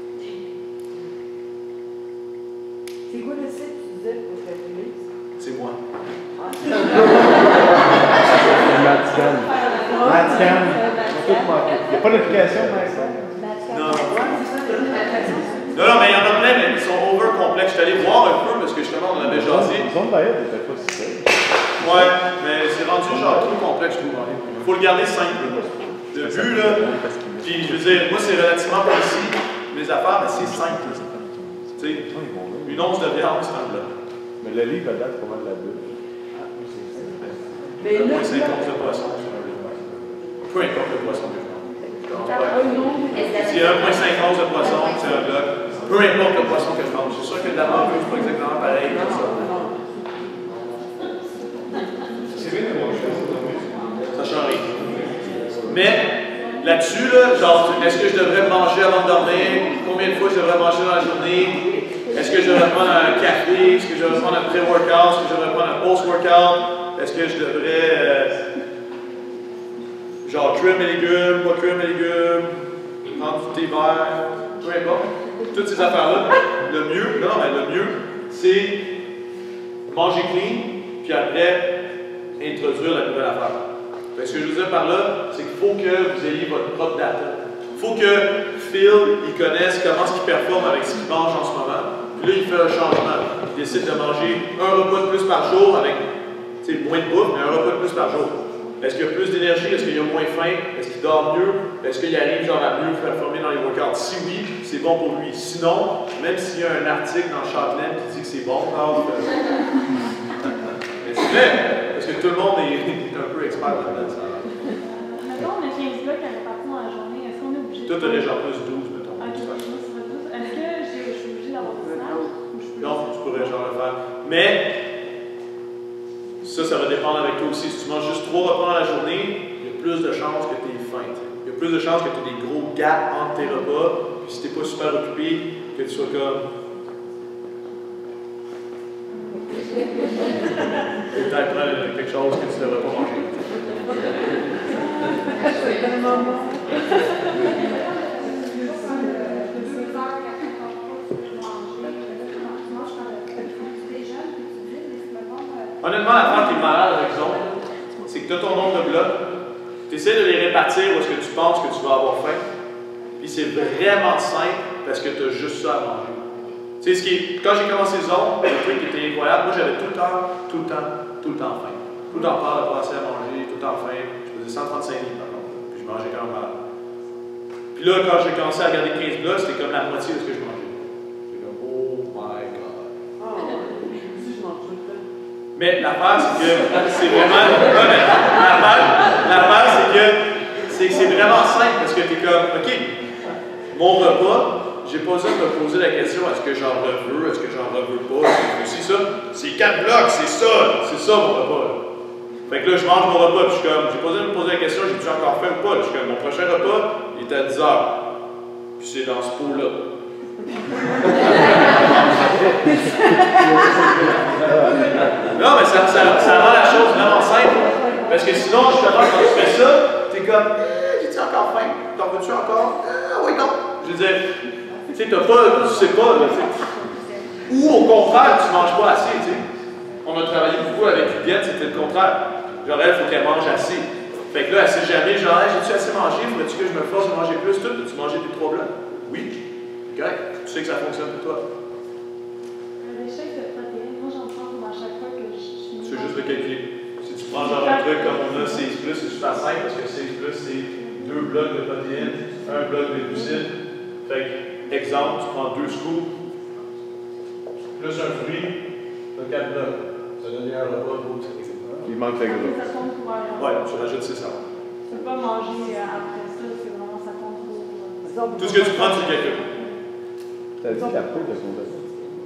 C'est quoi le site que tu disais pour calculer? C'est moi. Matscan. Matscan. Il n'y a pas d'application, Matscan? Non. Non, non, mais il y en a plein, mais ils sont over complexes. Je suis allé voir un peu parce que justement, on avait jasé. Ils ont d'ailleurs des pas si simple. Ouais, mais c'est rendu genre trop complexe, je trouve. Il faut le garder simple. De vue, là. Puis, je veux dire, moi, c'est relativement précis. Mes affaires, mais c'est simple. Tu sais, une once de viande, c'est un bloc. Mais le livre, à date, c'est pas mal de la bulle. Mais un là, virgule cinquante de poisson, c'est un bloc. Peu importe le poisson que je mange. Si un virgule cinquante de poisson, c'est un bloc. Peu importe le poisson que je mange. C'est sûr que de la morue, c'est pas exactement pareil comme ça. Ça change rien. Mais là-dessus, là, genre, est-ce que je devrais manger avant de dormir? Combien de fois je devrais manger dans la journée? Est-ce que je devrais prendre un café? Est-ce que je devrais prendre un pré-workout? Est-ce que je devrais prendre un post-workout? Est-ce que je devrais euh, genre cuire mes légumes, pas cuire mes légumes, prendre du thé vert, peu importe. Toutes ces affaires-là, le mieux, non, mais le mieux, c'est manger clean, puis après introduire la nouvelle affaire. Fait que ce que je veux dire par là, c'est qu'il faut que vous ayez votre propre data. Il faut que Phil, il connaisse comment est-ce qu'il performe avec ce qu'il mange en ce moment. Puis là, il fait un changement. Il décide de manger un repas de plus par jour avec moins de bouffe, mais un repas de plus par jour. Est-ce qu'il y a plus d'énergie? Est-ce qu'il y a moins faim? Est-ce qu'il dort mieux? Est-ce qu'il arrive genre, à mieux performer dans les workouts? Si oui, c'est bon pour lui. Sinon, même s'il y a un article dans Châtelaine qui dit que c'est bon, alors, euh... mais c'est vrai, parce que tout le monde est, est un peu expert là-dedans. Mettons, on a quinze blocs à répartir dans la journée. Est-ce qu'on est obligé de. Toi, t'as déjà plus douze, mettons. Ok, moi, ça serait douze. Est-ce que je suis obligée d'avoir du snatch? Non, tu pourrais genre le faire. Mais, ça, ça va dépendre avec toi aussi. Si tu manges juste trois repas dans la journée, il y a plus de chances que tu aies faim. Il y a plus de chances que tu aies des gros gaps entre tes repas. Puis si tu n'es pas super occupé, que tu sois comme. Peut-être prendre quelque chose que tu ne devrais pas manger. Honnêtement, l'affaire qui est malade avec Zone, c'est que tu as ton nombre de blocs, tu essaies de les répartir où est-ce que tu penses que tu vas avoir faim, puis c'est vraiment simple parce que tu as juste ça à manger. Tu sais, ce qui est, quand j'ai commencé Zone, le truc qui était incroyable, moi j'avais tout le temps, tout le temps, tout le temps faim. Tout le temps peur de pas assez à manger, tout le temps faim. Je faisais cent trente-cinq livres par contre, puis je mangeais quand même mal. Puis là, quand j'ai commencé à regarder quinze blocs, c'était comme la moitié de ce que je mangeais. J'étais comme, oh my god. Mais l'affaire, c'est que c'est vraiment. L'affaire, c'est que c'est vraiment simple parce que tu es comme, OK, mon repas, j'ai pas besoin de me poser la question est-ce que j'en veux, est-ce que j'en veux pas, est-ce que aussi ça. C'est quatre blocs, c'est ça, c'est ça mon repas. Là. Fait que là, je mange mon repas, puis je suis comme, j'ai pas besoin de me poser la question j'ai-tu encore faim ou pas. Je suis comme, mon prochain repas, il est à dix heures. Puis c'est dans ce pot-là. Non, mais ça, ça, ça rend la chose vraiment simple. Parce que sinon, justement, quand tu fais ça, t'es comme, eh, j'ai-tu encore faim? T'en veux-tu encore? Ah oui, non. Je veux dire, tu sais, t'as pas, tu sais pas, là, tu sais. Ou au contraire, tu manges pas assez, tu sais. On a travaillé beaucoup avec Huguette, c'était le contraire. Genre, elle, il faut qu'elle mange assez. Fait que là, elle sait jamais, genre, hey, j'ai-tu assez mangé? Faudrait-tu que je me force de manger plus? Tout, peux-tu manger des trois blancs? Oui. Correct. Tu sais que ça fonctionne pour toi. Les shakes de protéines, moi j'en prends à chaque fois que je suis. Tu fais juste le calculer. Si tu prends genre un truc comme on a seize plus, c'est super simple parce que seize plus, c'est deux blocs de protéines, un bloc de glucides. Fait que, exemple, tu prends deux scoops, plus un fruit, tu as quatre blocs. Ça donne un repas pour ça. Il manque la gras. Ça compte pour un repas. Ouais, tu rajoutes c'est ça. Tu peux pas manger après ça, c'est vraiment ça compte pour. Tout ce que tu prends, tu le calcules. T'as dit la peau de son bébé.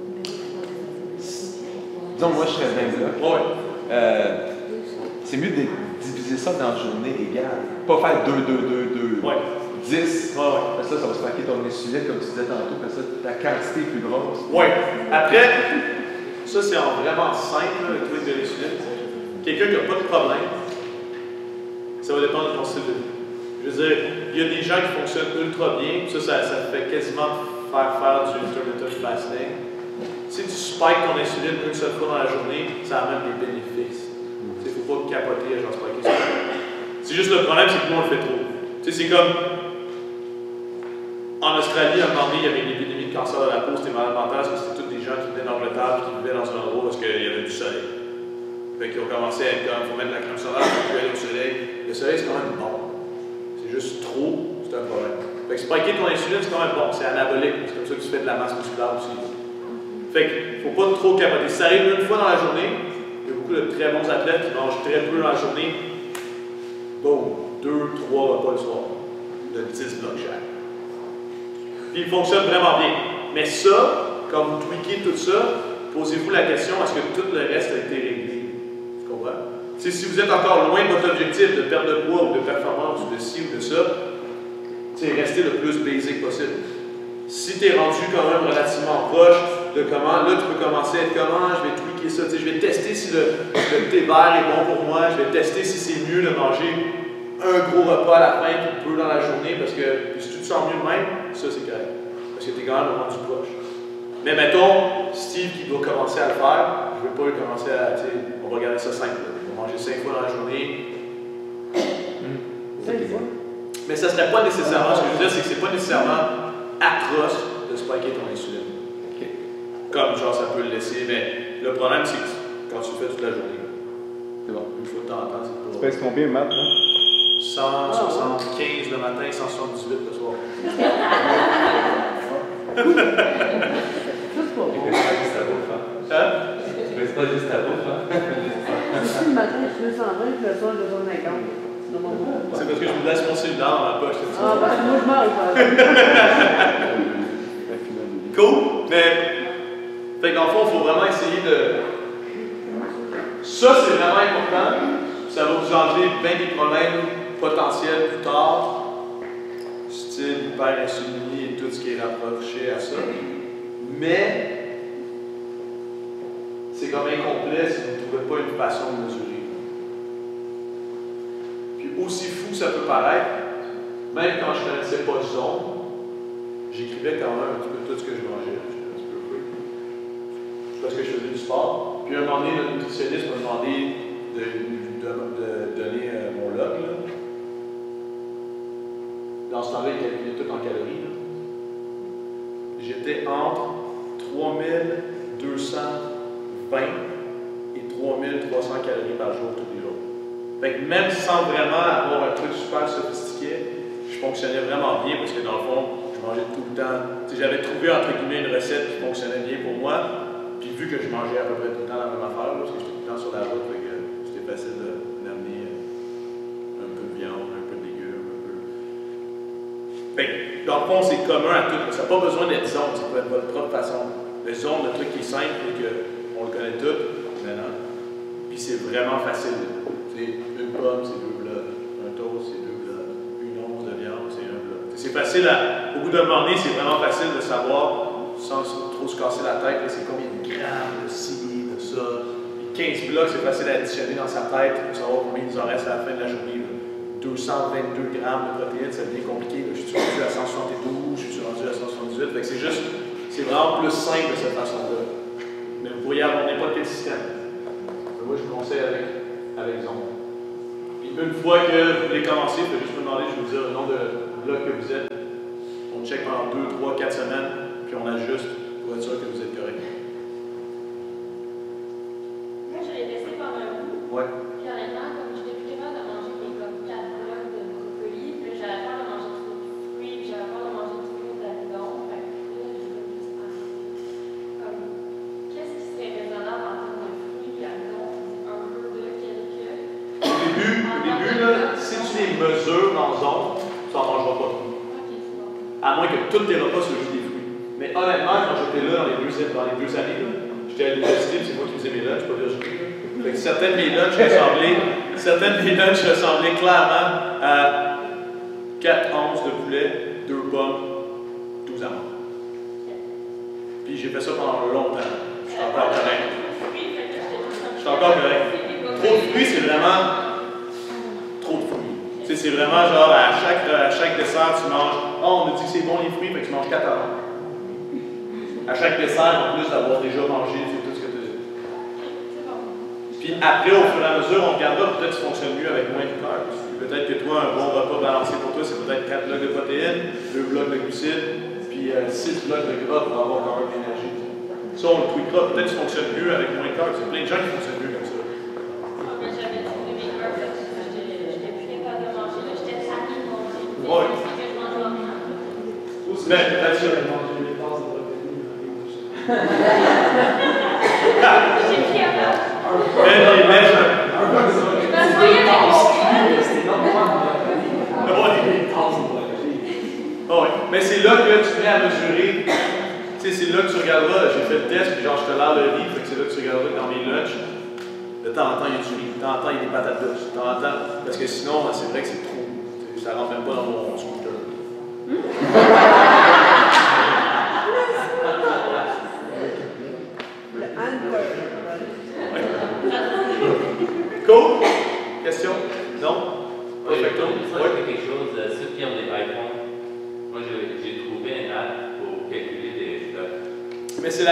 Disons, moi, je serais bien là. Ouais. Euh, c'est mieux de diviser ça dans une journée égale. Pas faire deux, deux, deux, deux. Ouais. dix. Ouais, ouais. Parce que là, ça va se marquer ton insuline, comme tu disais tantôt, parce que ta quantité est plus grosse. Ouais. Après, ça, c'est en vraiment simple, le truc de l'insuline. Quelqu'un qui n'a pas de problème, ça va dépendre de ton style de vie. Je veux dire, il y a des gens qui fonctionnent ultra bien, ça, ça, ça fait quasiment faire faire du intermittent fasting. Si tu spikes ton insuline une seule fois dans la journée, ça amène des bénéfices. Il ne faut pas capoter à genre spiker ça. C'est juste le problème, c'est que nous on le fait trop. Tu sais, c'est comme en Australie, à un moment donné, il y avait une épidémie de cancer de la peau, c'était malade mental, parce que c'était tous des gens qui venaient d'Angleterre et qui vivaient dans un endroit parce qu'il y avait du soleil. Fait qu'ils ont commencé à être comme, il faut mettre de la crème solaire, il faut aller au soleil. Le soleil, c'est quand même bon. C'est juste trop, c'est un problème. Fait que spiker ton insuline, c'est quand même bon, c'est anabolique, c'est comme ça que tu fais de la masse musculaire aussi. Fait qu'il ne faut pas trop capoter. Si ça arrive une fois dans la journée, il y a beaucoup de très bons athlètes qui mangent très peu dans la journée. Boum, deux, trois repas le soir, de dix blocs chaque. Puis il fonctionne vraiment bien. Mais ça, quand vous tweakez tout ça, posez-vous la question, est-ce que tout le reste a été réglé? Tu comprends? T'sais, si vous êtes encore loin de votre objectif de perte de poids ou de performance ou de ci ou de ça, restez le plus basic possible. Si tu es rendu quand même relativement proche de comment, là tu peux commencer à être comment, je vais tweaker ça, je vais tester si le, le thé vert est bon pour moi, je vais tester si c'est mieux de manger un gros repas à la fin puis peu dans la journée parce que si tu te sens mieux de même, ça c'est correct. Parce que tu es quand même rendu proche. Mais mettons, Steve qui doit commencer à le faire, je ne veux pas lui commencer à, tu sais, on va regarder ça simple. On va manger cinq fois dans la journée. Mais ça ne serait pas nécessairement, ce que je veux dire, c'est que ce n'est pas nécessairement atroce de spiker ton insuline. Okay. Comme genre ça peut le laisser, mais le problème c'est que quand tu le fais toute la journée, C'est bon. une fois de temps en temps, c'est Tu pas. pèses combien, Matt, là? cent soixante-quinze le matin, cent soixante-dix-huit le soir. Juste pour Tu moi. baisses pas juste ta bouffe, hein? Hein? Tu baisses pas juste ta bouffe, hein? Si le matin, je suis deux cent vingt, puis le soir, deux cent cinquante. C'est dans mon monde. C'est parce que je me laisse mon cellulaire dans ma poche. c'est ça. Ah, parce que moi, je mange. Cool, mais fait que dans le fond, il faut vraiment essayer de. Ça, c'est vraiment important. Ça va vous enlever bien des problèmes potentiels plus tard, style hyperinsulinie et tout ce qui est rapproché à ça. Mais c'est comme incomplet si vous ne trouvez pas une façon de mesurer. Puis aussi fou ça peut paraître, même quand je ne connaissais pas zone, j'écrivais quand même un petit peu tout ce que je mangeais. J'étais un petit peu fou. Parce que je faisais du sport. Puis à un moment donné, le nutritionniste m'a demandé de, de, de donner euh, mon log. Là. Dans ce temps-là, il calculait tout en calories. Là. J'étais entre trois mille deux cent vingt et trois mille trois cents calories par jour tous les jours. Fait que même sans vraiment avoir un truc super sophistiqué, je fonctionnais vraiment bien parce que dans le fond, je mangeais tout le temps. T'sais, j'avais trouvé entre guillemets une recette qui fonctionnait bien pour moi. Puis vu que je mangeais à peu près tout le temps la même affaire, là, parce que j'étais tout le temps sur la route, fait que c'était facile d'amener un peu de viande, un peu de légumes, un peu. Fait que, dans le fond, c'est commun à tout. Ça n'a pas besoin d'être zone, ça peut être votre propre façon. Le zone, le truc qui est simple, c'est qu'on le connaît tout, maintenant. Puis c'est vraiment facile. T'sais, une pomme, c'est deux blocs. Un toast, c'est deux blocs. Une once de viande, c'est un bloc. C'est facile à. Au bout d'un moment donné, c'est vraiment facile de savoir. Sans trop se casser la tête, c'est combien de grammes de ci, de ça. Puis quinze blocs, c'est facile à additionner dans sa tête pour savoir combien il nous en reste à la fin de la journée. Là. deux cent vingt-deux grammes de protéines, ça devient compliqué. Là. Je suis rendu à cent soixante-douze, je suis rendu à cent soixante-dix-huit. Fait que c'est juste, c'est vraiment plus simple de cette façon-là. Mais vous pourriez avoir n'importe quel système. Mais moi, je vous conseille avec, avec Zone. Puis une fois que vous voulez commencer, vous pouvez juste me demander, je vais vous dire le nombre de blocs que vous êtes. On check pendant deux, trois, quatre semaines. Puis on ajuste pour être sûr que vous êtes correct. Moi, je l'ai testé pendant un bout. Ouais. Puis honnêtement, comme je n'étais plus capable de manger des comme quatre blocs de brocoli, puis j'avais peur de manger trop de fruits, puis j'avais peur de manger trop d'amidon. Fait que là, je voulais juste penser. Comme, qu'est-ce qui serait raisonnable en termes de fruits et amidon? Un peu de quelques. Au début, au début là, si tu les mesures dans zone, tu n'en mangeras pas trop. Ok, c'est bon. À moins que tous tes repas soient juste des fruits. Mais honnêtement, quand j'étais là dans les deux, dans les deux années, j'étais à l'université, c'est moi qui faisais mes lunchs, pas Virginie. Fait que certaines de mes lunchs ressemblaient, certaines de mes lunchs ressemblaient clairement à quatre onces de poulet, deux pommes, douze amandes. Puis j'ai fait ça pendant longtemps. Je suis encore correct. Je suis encore correct. Trop de fruits, c'est vraiment trop de fruits. Tu sais, c'est vraiment genre à chaque, à chaque dessert, tu manges. Oh, on a dit que c'est bon les fruits, fait que tu manges quatre amandes. À chaque dessert, en plus d'avoir déjà mangé, c'est tout ce que tu as. Puis après, au fur et à mesure, on regardera, peut-être que ça fonctionne mieux avec moins de carbs. Peut-être que toi, un bon repas balancé pour toi, c'est peut-être quatre blocs de protéines, deux blocs de glucides, puis euh, six blocs de gras pour avoir quand même de l'énergie. Ça, on le tweakera. Peut-être que ça fonctionne mieux avec moins de carbs. C'est plein de gens qui fonctionnent mieux comme ça. Ah, mais j'avais trouvé mes carbs, j'étais plus capable de manger, là, j'étais tannée de manger. Ouais. Parce que je mangeais rien. Mais peut-être ça. J'ai pris un peu. Mais les mèches. Je m'assoyais avec mon Oh oui. Mais c'est là que tu te mets à mesurer. Tu sais, c'est là que tu regarderas. J'ai fait le test, puis genre, je te lave le riz. Fait que c'est là que tu regarderas que dans mes lunchs, de temps en temps, il y a du riz. De temps en temps, il y a des patates douces. De temps en temps. Parce que sinon, c'est vrai que c'est trop. Ça rentre même pas dans mon scooter. Cool? Question? Non? Oui, Perfecto? je Oui. quelque chose. euh, Ceux qui ont des iPhones, moi j'ai j'ai trouvé un app pour calculer des blocs. Mais c'est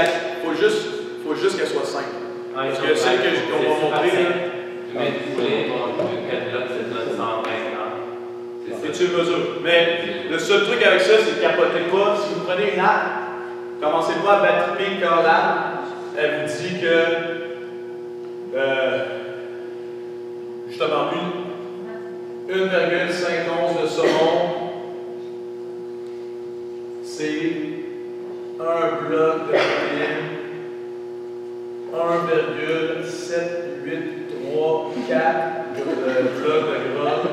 Parce que celle que je- qu'on va montrer, là, Tu mets du poulet, quatre blocs, ça te donne cent vingt grammes. C'est et ça. tu le mesures. Mais le seul truc avec ça, c'est de capotez pas. Si vous prenez une app, commencez pas à battre ping quand l'app, elle vous dit que euh, justement une un virgule cinq onces de saumon, c'est un bloc de protéines, un virgule sept huit trois quatre blocs de gras.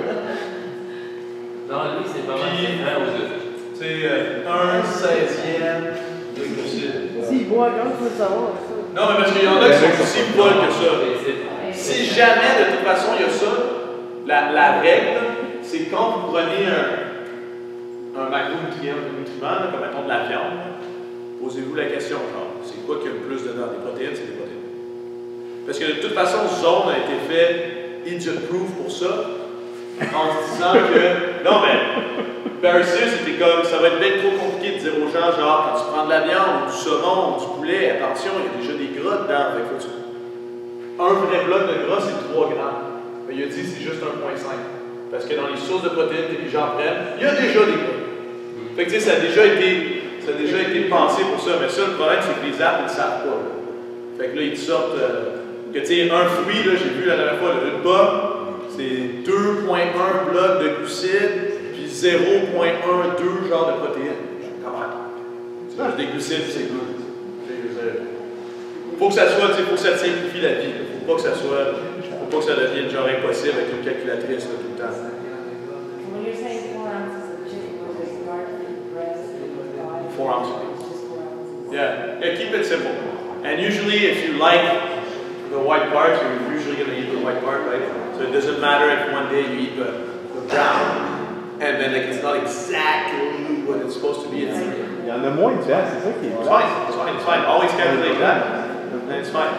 Non, lui, c'est pas mal. Puis, C'est un aux œufs. C'est euh, un seizième de glucides. S'il boit quand il faut le savoir, ça. Non, mais parce qu'il y en a qui sont aussi folles que ça. C'est- c'est- Si jamais, de toute façon, il y a ça, la, la règle, c'est quand vous prenez un, un macronutriment, là, comme mettons de la viande, posez-vous la question, genre, c'est quoi qu'il y a le plus dedans? Des protéines, c'est des protéines. Parce que de toute façon, Zone a été fait idiot-proof pour ça, en se disant que, non mais, Barry Sears, c'était comme, ça va être bien trop compliqué de dire aux gens, genre, quand tu prends de la viande, ou du saumon, ou du poulet, attention, il y a déjà des gras dedans, fait que faut que tu... Un vrai bloc de gras, c'est trois grammes. Mais il a dit, c'est juste un virgule cinq. Parce que dans les sources de protéines que les gens prennent, il y a déjà des gras. Fait que, tu sais, ça a déjà été, ça a déjà été pensé pour ça, mais ça, le problème, c'est que les apps, ils ne savent pas. Là. Fait que là, ils te sortent, euh, que tu sais, un fruit, là, j'ai vu la dernière fois, le pomme, c'est deux virgule un blocs de glucides, puis zéro virgule douze genre de protéines. Comment? C'est juste des glucides, c'est good. Faut que ça soit, tu sais, faut que ça te simplifie la vie. Là. Faut pas que ça soit, faut pas que ça devienne genre impossible avec une calculatrice là, tout le temps. When you're saying four ounces of chicken, what is garlic, breast, and Four ounces. Just four ounces. Yeah, yeah, keep it simple. And usually, if you like the white part, you're usually going to eat the white part, right? So it doesn't matter if one day you eat the, the brown, and then like, it's not exactly what it's supposed to be. It's, Il y en a moins dedans, c'est ça qui est it's bien. fine, it's fine, it's fine. Always calculate that, and it's fine.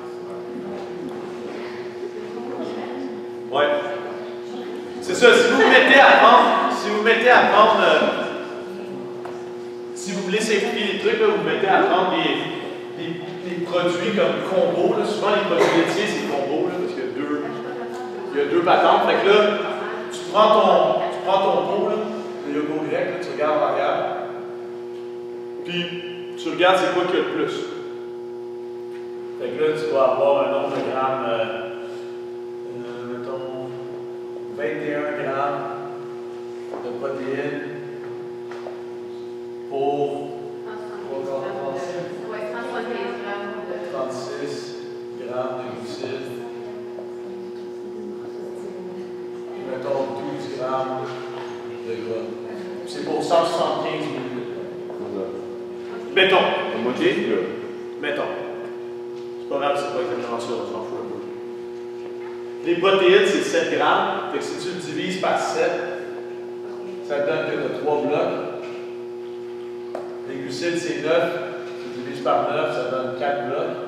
Ouais. C'est ça, si vous vous mettez à prendre, si vous vous mettez à prendre, euh, si vous voulez simplifier les trucs, là, vous mettez à prendre des, des, des produits comme combo. Là. Souvent, les produits laitiers, c'est combo, là, parce qu'il y a deux, il y a deux patentes. Fait que là, tu prends ton, tu prends ton pot, là, le yogourt grec, là, tu regardes en arrière, puis tu regardes c'est quoi qu'il y a le plus. Fait que là, tu vas avoir un nombre de grammes, euh, euh, mettons, vingt et un grammes de protéines pour trente-six grammes de glucides. Et mettons douze grammes de gras. C'est pour cent soixante-quinze minutes. Mettons. La moitié, là. Mettons. C'est pas grave, c'est pas exactement ça, on s'en fout un peu. Les protéines, c'est sept grammes. Fait que si tu le divises par sept, ça te donne que tu as trois blocs. Les glucides, c'est neuf. Tu divises par neuf, ça donne quatre blocs.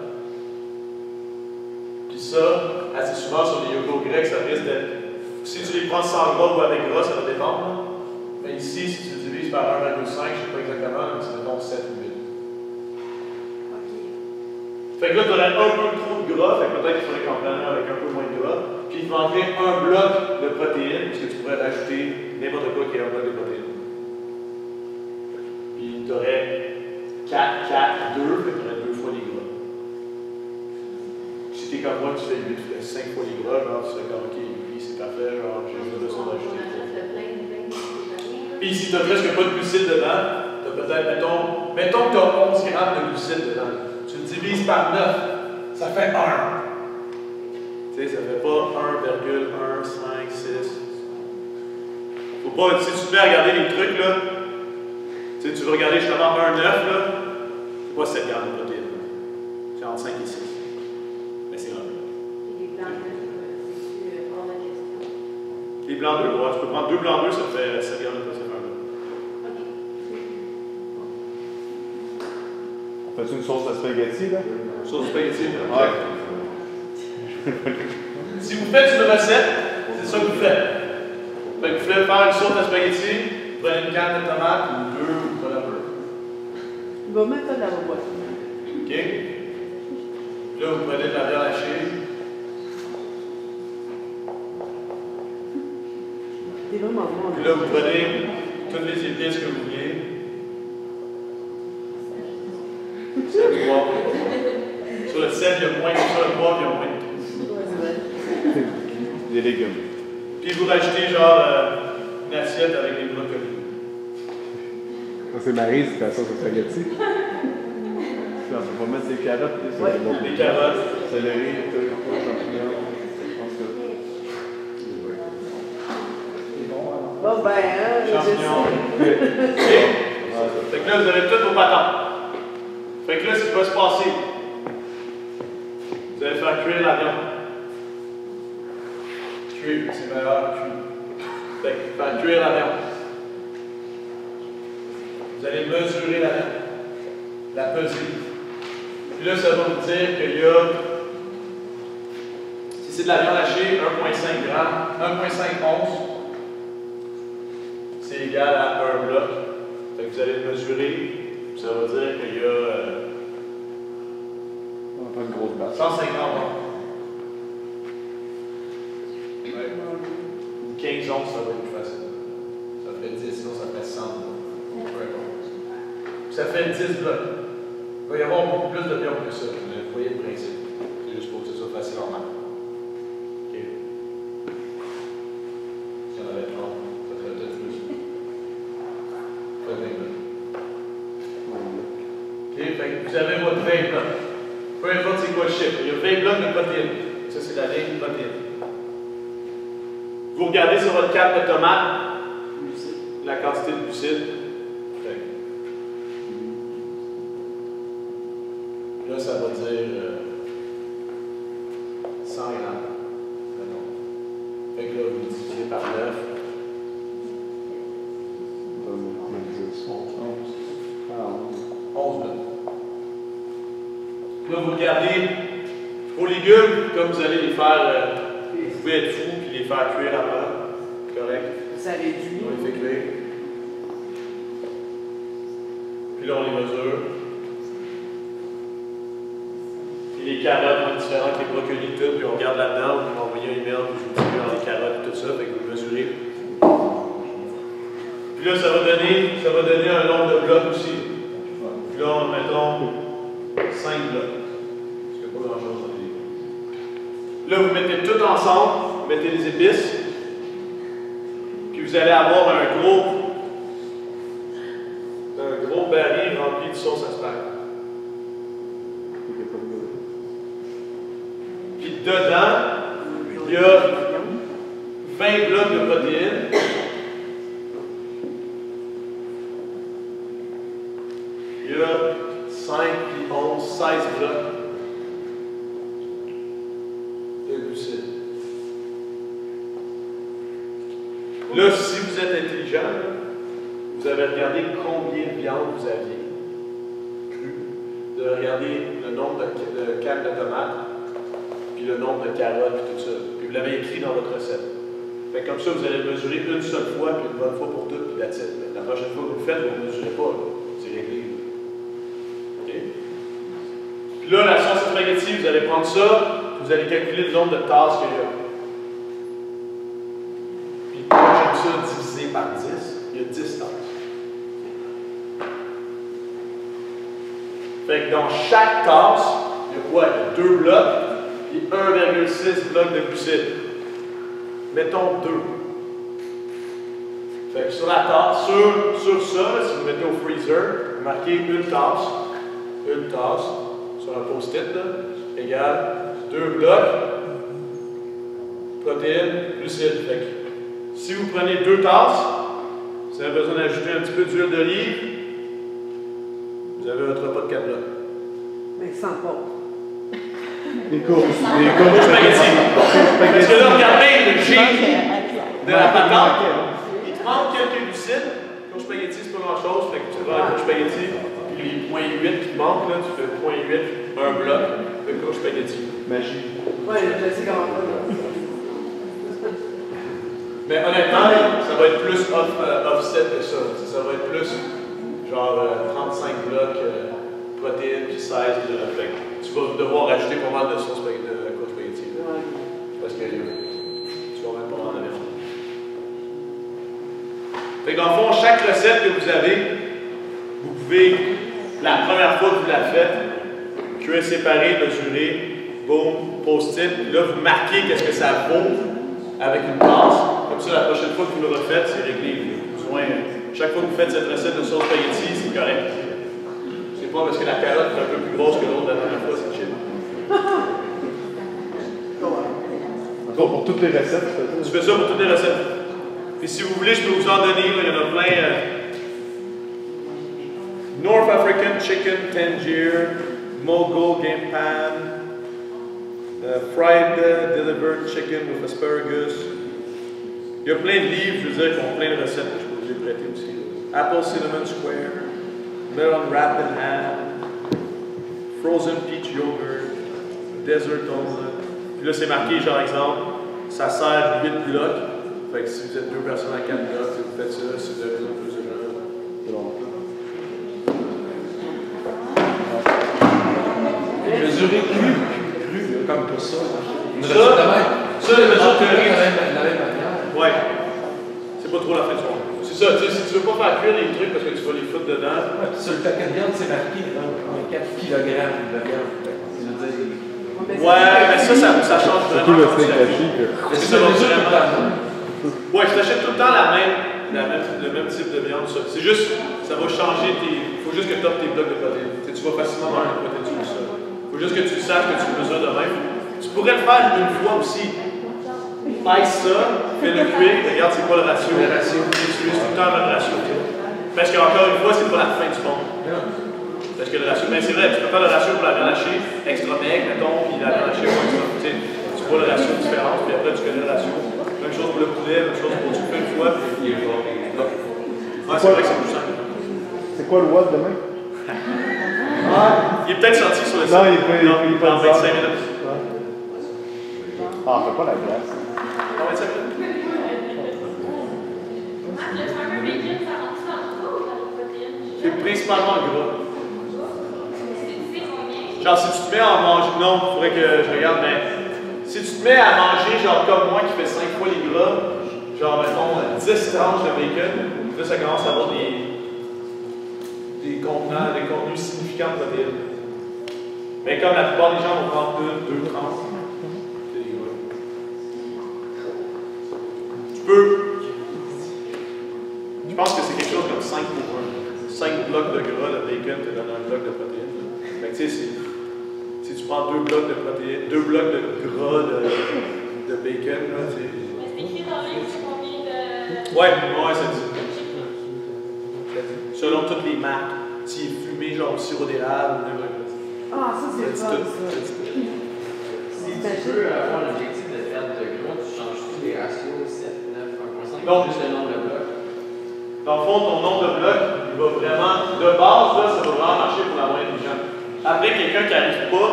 Puis ça, assez souvent sur les yogourts grecs, ça risque d'être. Si tu les prends sans gras ou avec gras, ça va dépendre. Là. Mais ici, si tu divises par un virgule cinq, je ne sais pas exactement, mais c'est donc sept ou huit. Fait que là, tu aurais un peu trop de gras, fait que peut-être qu'il faudrait qu'en prenne un avec un peu moins de gras. Puis il te manquerait un bloc de protéines, parce que tu pourrais rajouter n'importe quoi qui est un bloc de protéines. Puis tu aurais quatre, quatre, deux, fait que tu aurais deux fois les gras. Si tu es comme moi, tu fais huit, cinq fois les gras, genre, tu serais comme ok, oui, c'est parfait, genre, j'ai juste besoin d'ajouter. Puis si tu n'as presque pas de glucides dedans, tu as peut-être, mettons, mettons que tu as onze grammes de glucides dedans. Tu le divises par neuf, ça fait un. Tu sais, ça fait pas un virgule un cinq six. Faut pas, si tu te mets à regarder les trucs, là, tu sais, tu veux regarder justement un neuf, là, c'est pas sept grammes de protéines. C'est entre cinq et six. Mais c'est un. Les blancs d'œufs, ouais, tu peux prendre deux blancs d'œufs, ça fait sept grammes de protéines. Fais-tu une sauce de spaghetti, là? Sauce spaghetti, là. Ouais. Si vous faites une recette, c'est ça que vous faites. Fait que vous faites faire une sauce de spaghetti, vous prenez une canne de tomates ou deux ou pas la peu. Il va mettre ça dans la boîte. OK? Puis Là, vous prenez de la viande hachée. C'est vraiment bon. Puis là, vous prenez toutes les épices que vous voulez. C'est le poivre. Sur le sel, il y a moins, sur le poivre, il y a moins de tout. Des légumes. Puis vous rajoutez genre euh, une assiette avec des brocolis. Ça, c'est Marie, c'est la sauce au spaghetti. On va mettre des carottes, puis ça, Ouais, des carottes. céleri, tomates, champignons. Je pense que. Bon, ben, hein, je Champignons. sais. OK. Fait que là, vous avez toutes vos patates. Fait que là, ce qui va se passer, vous allez faire cuire la viande. Cuire, c'est meilleur, cuire. Fait que faire cuire la viande. Vous allez mesurer la viande, la peser. Puis là, ça va vous dire qu'il y a, si c'est de la viande hachée, un virgule cinq grammes, un virgule cinq onces, c'est égal à un bloc. Fait que vous allez le mesurer, ça va dire qu'il y a euh, On va faire une grosse bâche. cent cinquante onces. Ouais. quinze onces, ça va être plus facile. Ça fait dix, sinon ça fait cent. Peu importe. Ça fait dix blocs. Il va y avoir beaucoup plus de viande que ça. Vous voyez le principe. C'est juste pour que ce soit facile en main. OK. Si on avait trente, ça ferait peut-être plus. Ça fait vingt blocs. OK, fait que vous avez votre vingt blocs. Peu importe c'est quoi le chiffre. Il y a vingt blocs de protéines. Ça, c'est la ligne protéines. Vous regardez sur votre carte de tomate la quantité de glucides. Okay. Là, ça va dire euh, cent grammes. Fait que là, vous divisez par neuf. onze blocs. Là, vous regardez vos légumes, comme vous allez les faire, euh, vous pouvez être fou et les faire cuire avant. Correct. Ça réduit. On les fait cuire. Puis là, on les mesure. Puis les carottes vont être différentes, les brocolis, tout. Puis on regarde là-dedans, vous m'envoyez un email, puis je vous dis dans les carottes et tout ça. Fait que vous mesurez. Puis là, ça va donner, ça va donner un nombre de blocs aussi. Puis là, mettons cinq blocs. Parce qu'il n'y a pas grand-chose dans les livres. Là, vous mettez tout ensemble, vous mettez les épices. Puis vous allez avoir un gros, un gros baril rempli de sauce à spag. Puis dedans, il y a vingt blocs de protéines. Il y a cinq, puis onze, seize blocs de glucides. Là, si vous êtes intelligent, vous avez regardé combien de viande vous aviez cru. Vous avez regardé le nombre de, de cannes de tomates, puis le nombre de carottes, puis tout ça. Puis vous l'avez écrit dans votre recette. Fait que comme ça, vous allez le mesurer une seule fois, puis une bonne fois pour toutes, puis that's it. La prochaine fois que vous le faites, vous ne le mesurez pas. C'est réglé. OK? Puis là, la sauce à spaghetti, vous allez prendre ça, vous allez calculer le nombre de tasses qu'il y a. Moi, j'aime ça divisé par dix. Il y a dix tasses. Fait que dans chaque tasse, il y a quoi? Il y a deux blocs et un virgule six blocs de glucides. Mettons deux. Fait que sur la tasse, sur, sur ça, si vous mettez au freezer, vous marquez une tasse, une tasse, sur un post-it, égale deux blocs, protéines, glucides. Fait que si vous prenez deux tasses, vous avez besoin d'ajouter un petit peu d'huile d'olive, vous avez votre repas de quatre blocs. Mais sans pas. Des courses. Des Courge courses. spaghetti. Parce que là, regardez le G de la patate. Il te manque quelques glucides. Courge spaghetti, c'est pas grand-chose. Fait que tu prends la courge spaghetti, puis les zéro virgule huit qui te manquent, là, tu fais zéro virgule huit, un bloc de courge spaghetti. Magie. Ouais, je sais comment faire. Mais honnêtement, ça va être plus off, euh, offset que ça. Ça va être plus genre euh, trente-cinq blocs euh, protéines puis seize de fait. tu vas devoir rajouter pas mal de sauce spaghetti, de côte spaghetti. Parce que tu vas mettre pas mal de viande. Fait que dans le fond, chaque recette que vous avez, vous pouvez, la première fois que vous la faites, cuire séparé, mesurer, boum, post-it. Là, vous marquez qu'est-ce que ça vaut avec une tasse. Comme ça, la prochaine fois que vous le refaites, c'est réglé. Vous besoin, chaque fois que vous faites cette recette de sauce spaghetti, c'est correct. C'est pas parce que la carotte est un peu plus grosse que l'autre la dernière fois, c'est chill. Encore pour toutes les recettes, tu fais ça? Tu fais ça pour toutes les recettes. Et si vous voulez, je peux vous en donner, là, il y en a plein. Euh, North African Chicken Tangier, Mogul Game Pan, uh, Fried uh, Delivered Chicken with Asparagus. Il y a plein de livres, je veux dire, qui ont plein de recettes que je peux vous les prêter aussi. Là. Apple Cinnamon Square, Melon Wrapped in Ham, Frozen Peach Yogurt, Desert Donut. Puis là, c'est marqué, genre, exemple, ça sert huit blocs. Fait que si vous êtes deux personnes à quatre blocs, vous faites ça, si vous avez besoin de plus de gens. C'est bon. Mesurer cru, cru, comme pour ça. Une Ça, recette de même. ça, les mesures de théoriques. la même, la même manière. Ouais. C'est pas trop la fin du monde. C'est ça, tu sais, si tu veux pas faire cuire les trucs parce que tu vas les foutre dedans. Ouais, puis sur le paquet de viande, c'est marqué dans quatre kilogrammes de viande. Je veux dire. Ouais, mais ça, ça, ça change Surtout vraiment. le steak haché. que- Parce que C'est ça va mesure tout le vraiment. temps. Ouais, je t'achète tout le temps la même, la même, le même type de viande. ça. C'est juste, ça va changer tes. Il faut juste que tu aies tes blocs de protéines. Tu sais, tu vas facilement voir les protéines sur ça. Il faut juste que tu saches que tu mesures de même. Tu pourrais le faire une fois aussi. Pèse ça, fais le cuire, regarde c'est quoi le ratio. Le ratio. Tu utilises tout le temps le même ratio. Parce qu'encore une fois, c'est pas la fin du monde. Parce que le ratio, mais c'est vrai, tu peux faire le ratio pour la viande hachée extra maigre, mettons, puis la viande hachée moins extra. Tu sais, tu vois le ratio de différence, puis après tu connais le ratio. Même chose pour le poulet, même chose pour tu fais une fois, puis il est bon. Ouais, c'est vrai que c'est plus simple. C'est quoi le watt demain? Il est peut-être sorti sur le site. Non, il peut- Non, il peut dans pas le vingt-cinq dire. minutes. Ouais. Ah, fais pas la glace. Dans vingt-cinq minutes. Le fameux bacon, ça rentre dans le gros ou dans les protéines? C'est principalement gras. C'est c'est combien? Genre, si tu te mets à manger. Non, il faudrait que je regarde, mais. Si tu te mets à manger, genre comme moi qui fait cinq fois les gras, genre mettons dix tranches de bacon, là ça commence à avoir des, des contenants, des contenus significants de protéines. Mais comme la plupart des gens vont prendre une, deux tranches, c'est des gras. Tu peux. Je pense que c'est quelque chose comme cinq pour un. cinq blocs de gras de bacon te donne un bloc de protéines. Fait que tu sais, c'est. Si tu prends deux blocs de protéines, deux blocs de gras de, de bacon, là, c'est. Mais c'est écrit dans le livre, c'est combien de. Ouais, ouais, ça dit. Selon toutes les marques. S'il est fumé, genre au sirop d'érable, ou même. Ah, ça, c'est Ça fun, dit tout. ça. Ça dit tout. Si tu veux avoir l'objectif de faire de gras, tu changes-tu les ratios sept, neuf, un virgule cinq, Non. juste le nombre de blocs? Dans le fond, ton nombre de blocs, il va vraiment. De base, là, ça va vraiment marcher pour la moyenne des gens. Après, quelqu'un qui n'arrive pas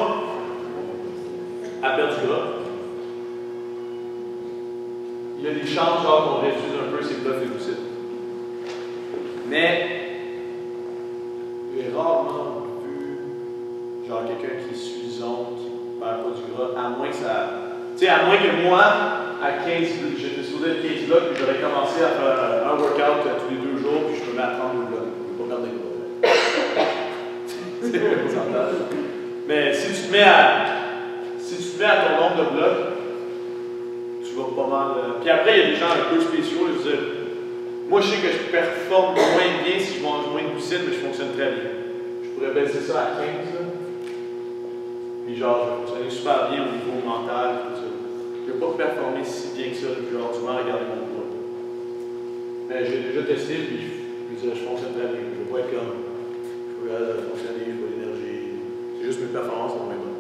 à perdre du gras, il y a des chances genre qu'on réduise un peu ses blocs de glucides. Mais j'ai rarement vu genre quelqu'un qui suisante perd pas du gras, à moins que ça. Tu sais, à moins que moi, à quinze, j'étais supposé être quinze blocs, puis j'aurais commencé à faire un workout tous les deux jours, puis je me mets à trente-deux blocs. Je ne peux pas perdre des gras. C'est un pourcentage. Mais si tu te mets à. Si tu te mets à ton nombre de blocs, tu vas pas mal. Euh... Puis après, il y a des gens un peu spéciaux. Je veux dire, moi, je sais que je performe moins bien si je mange moins de glucides, mais je fonctionne très bien. Je pourrais baisser ça à quinze. Là. Puis genre, je vais fonctionner super bien au niveau mental. Tout ça. Je ne vais pas performer si bien que ça, puis genre, tu m'as regardé mon poids. Mais j'ai déjà testé, puis je, je veux dire, je fonctionne très bien. Je ne vais pas être comme. Je vais fonctionner, je vais l'énergie. C'est juste mes performances sont moins bonnes.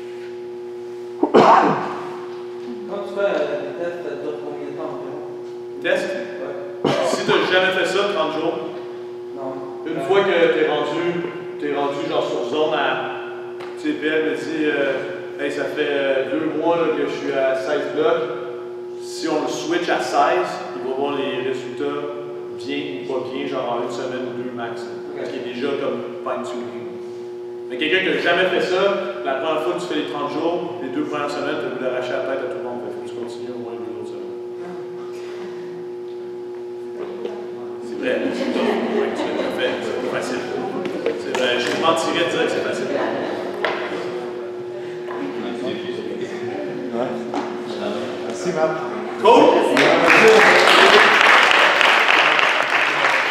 Quand tu fais euh, des tests, ça dure combien de temps environ? Test? Ouais. Si tu n'as jamais fait ça, trente jours, Non. une fois que tu es rendu, t'es rendu genre sur zone à. Tu sais, P L me dit, euh, hey, ça fait euh, deux mois là, que je suis à seize blocs. Si on le switch à seize, il va voir les résultats bien ou pas bien, genre en une semaine ou deux max. Parce qu'il est déjà comme fine-tuning. Mais quelqu'un qui n'a jamais fait ça, la première fois que tu fais les trente jours, les deux premières semaines, tu as voulu arracher la tête à tout le monde. Il faut que tu continues au moins deux autres semaines. C'est vrai, c'est top. Ouais, tu l'as fait, c'est pas facile. C'est vrai, je vous mentirais de dire que c'est facile. Merci, Marc. Cool!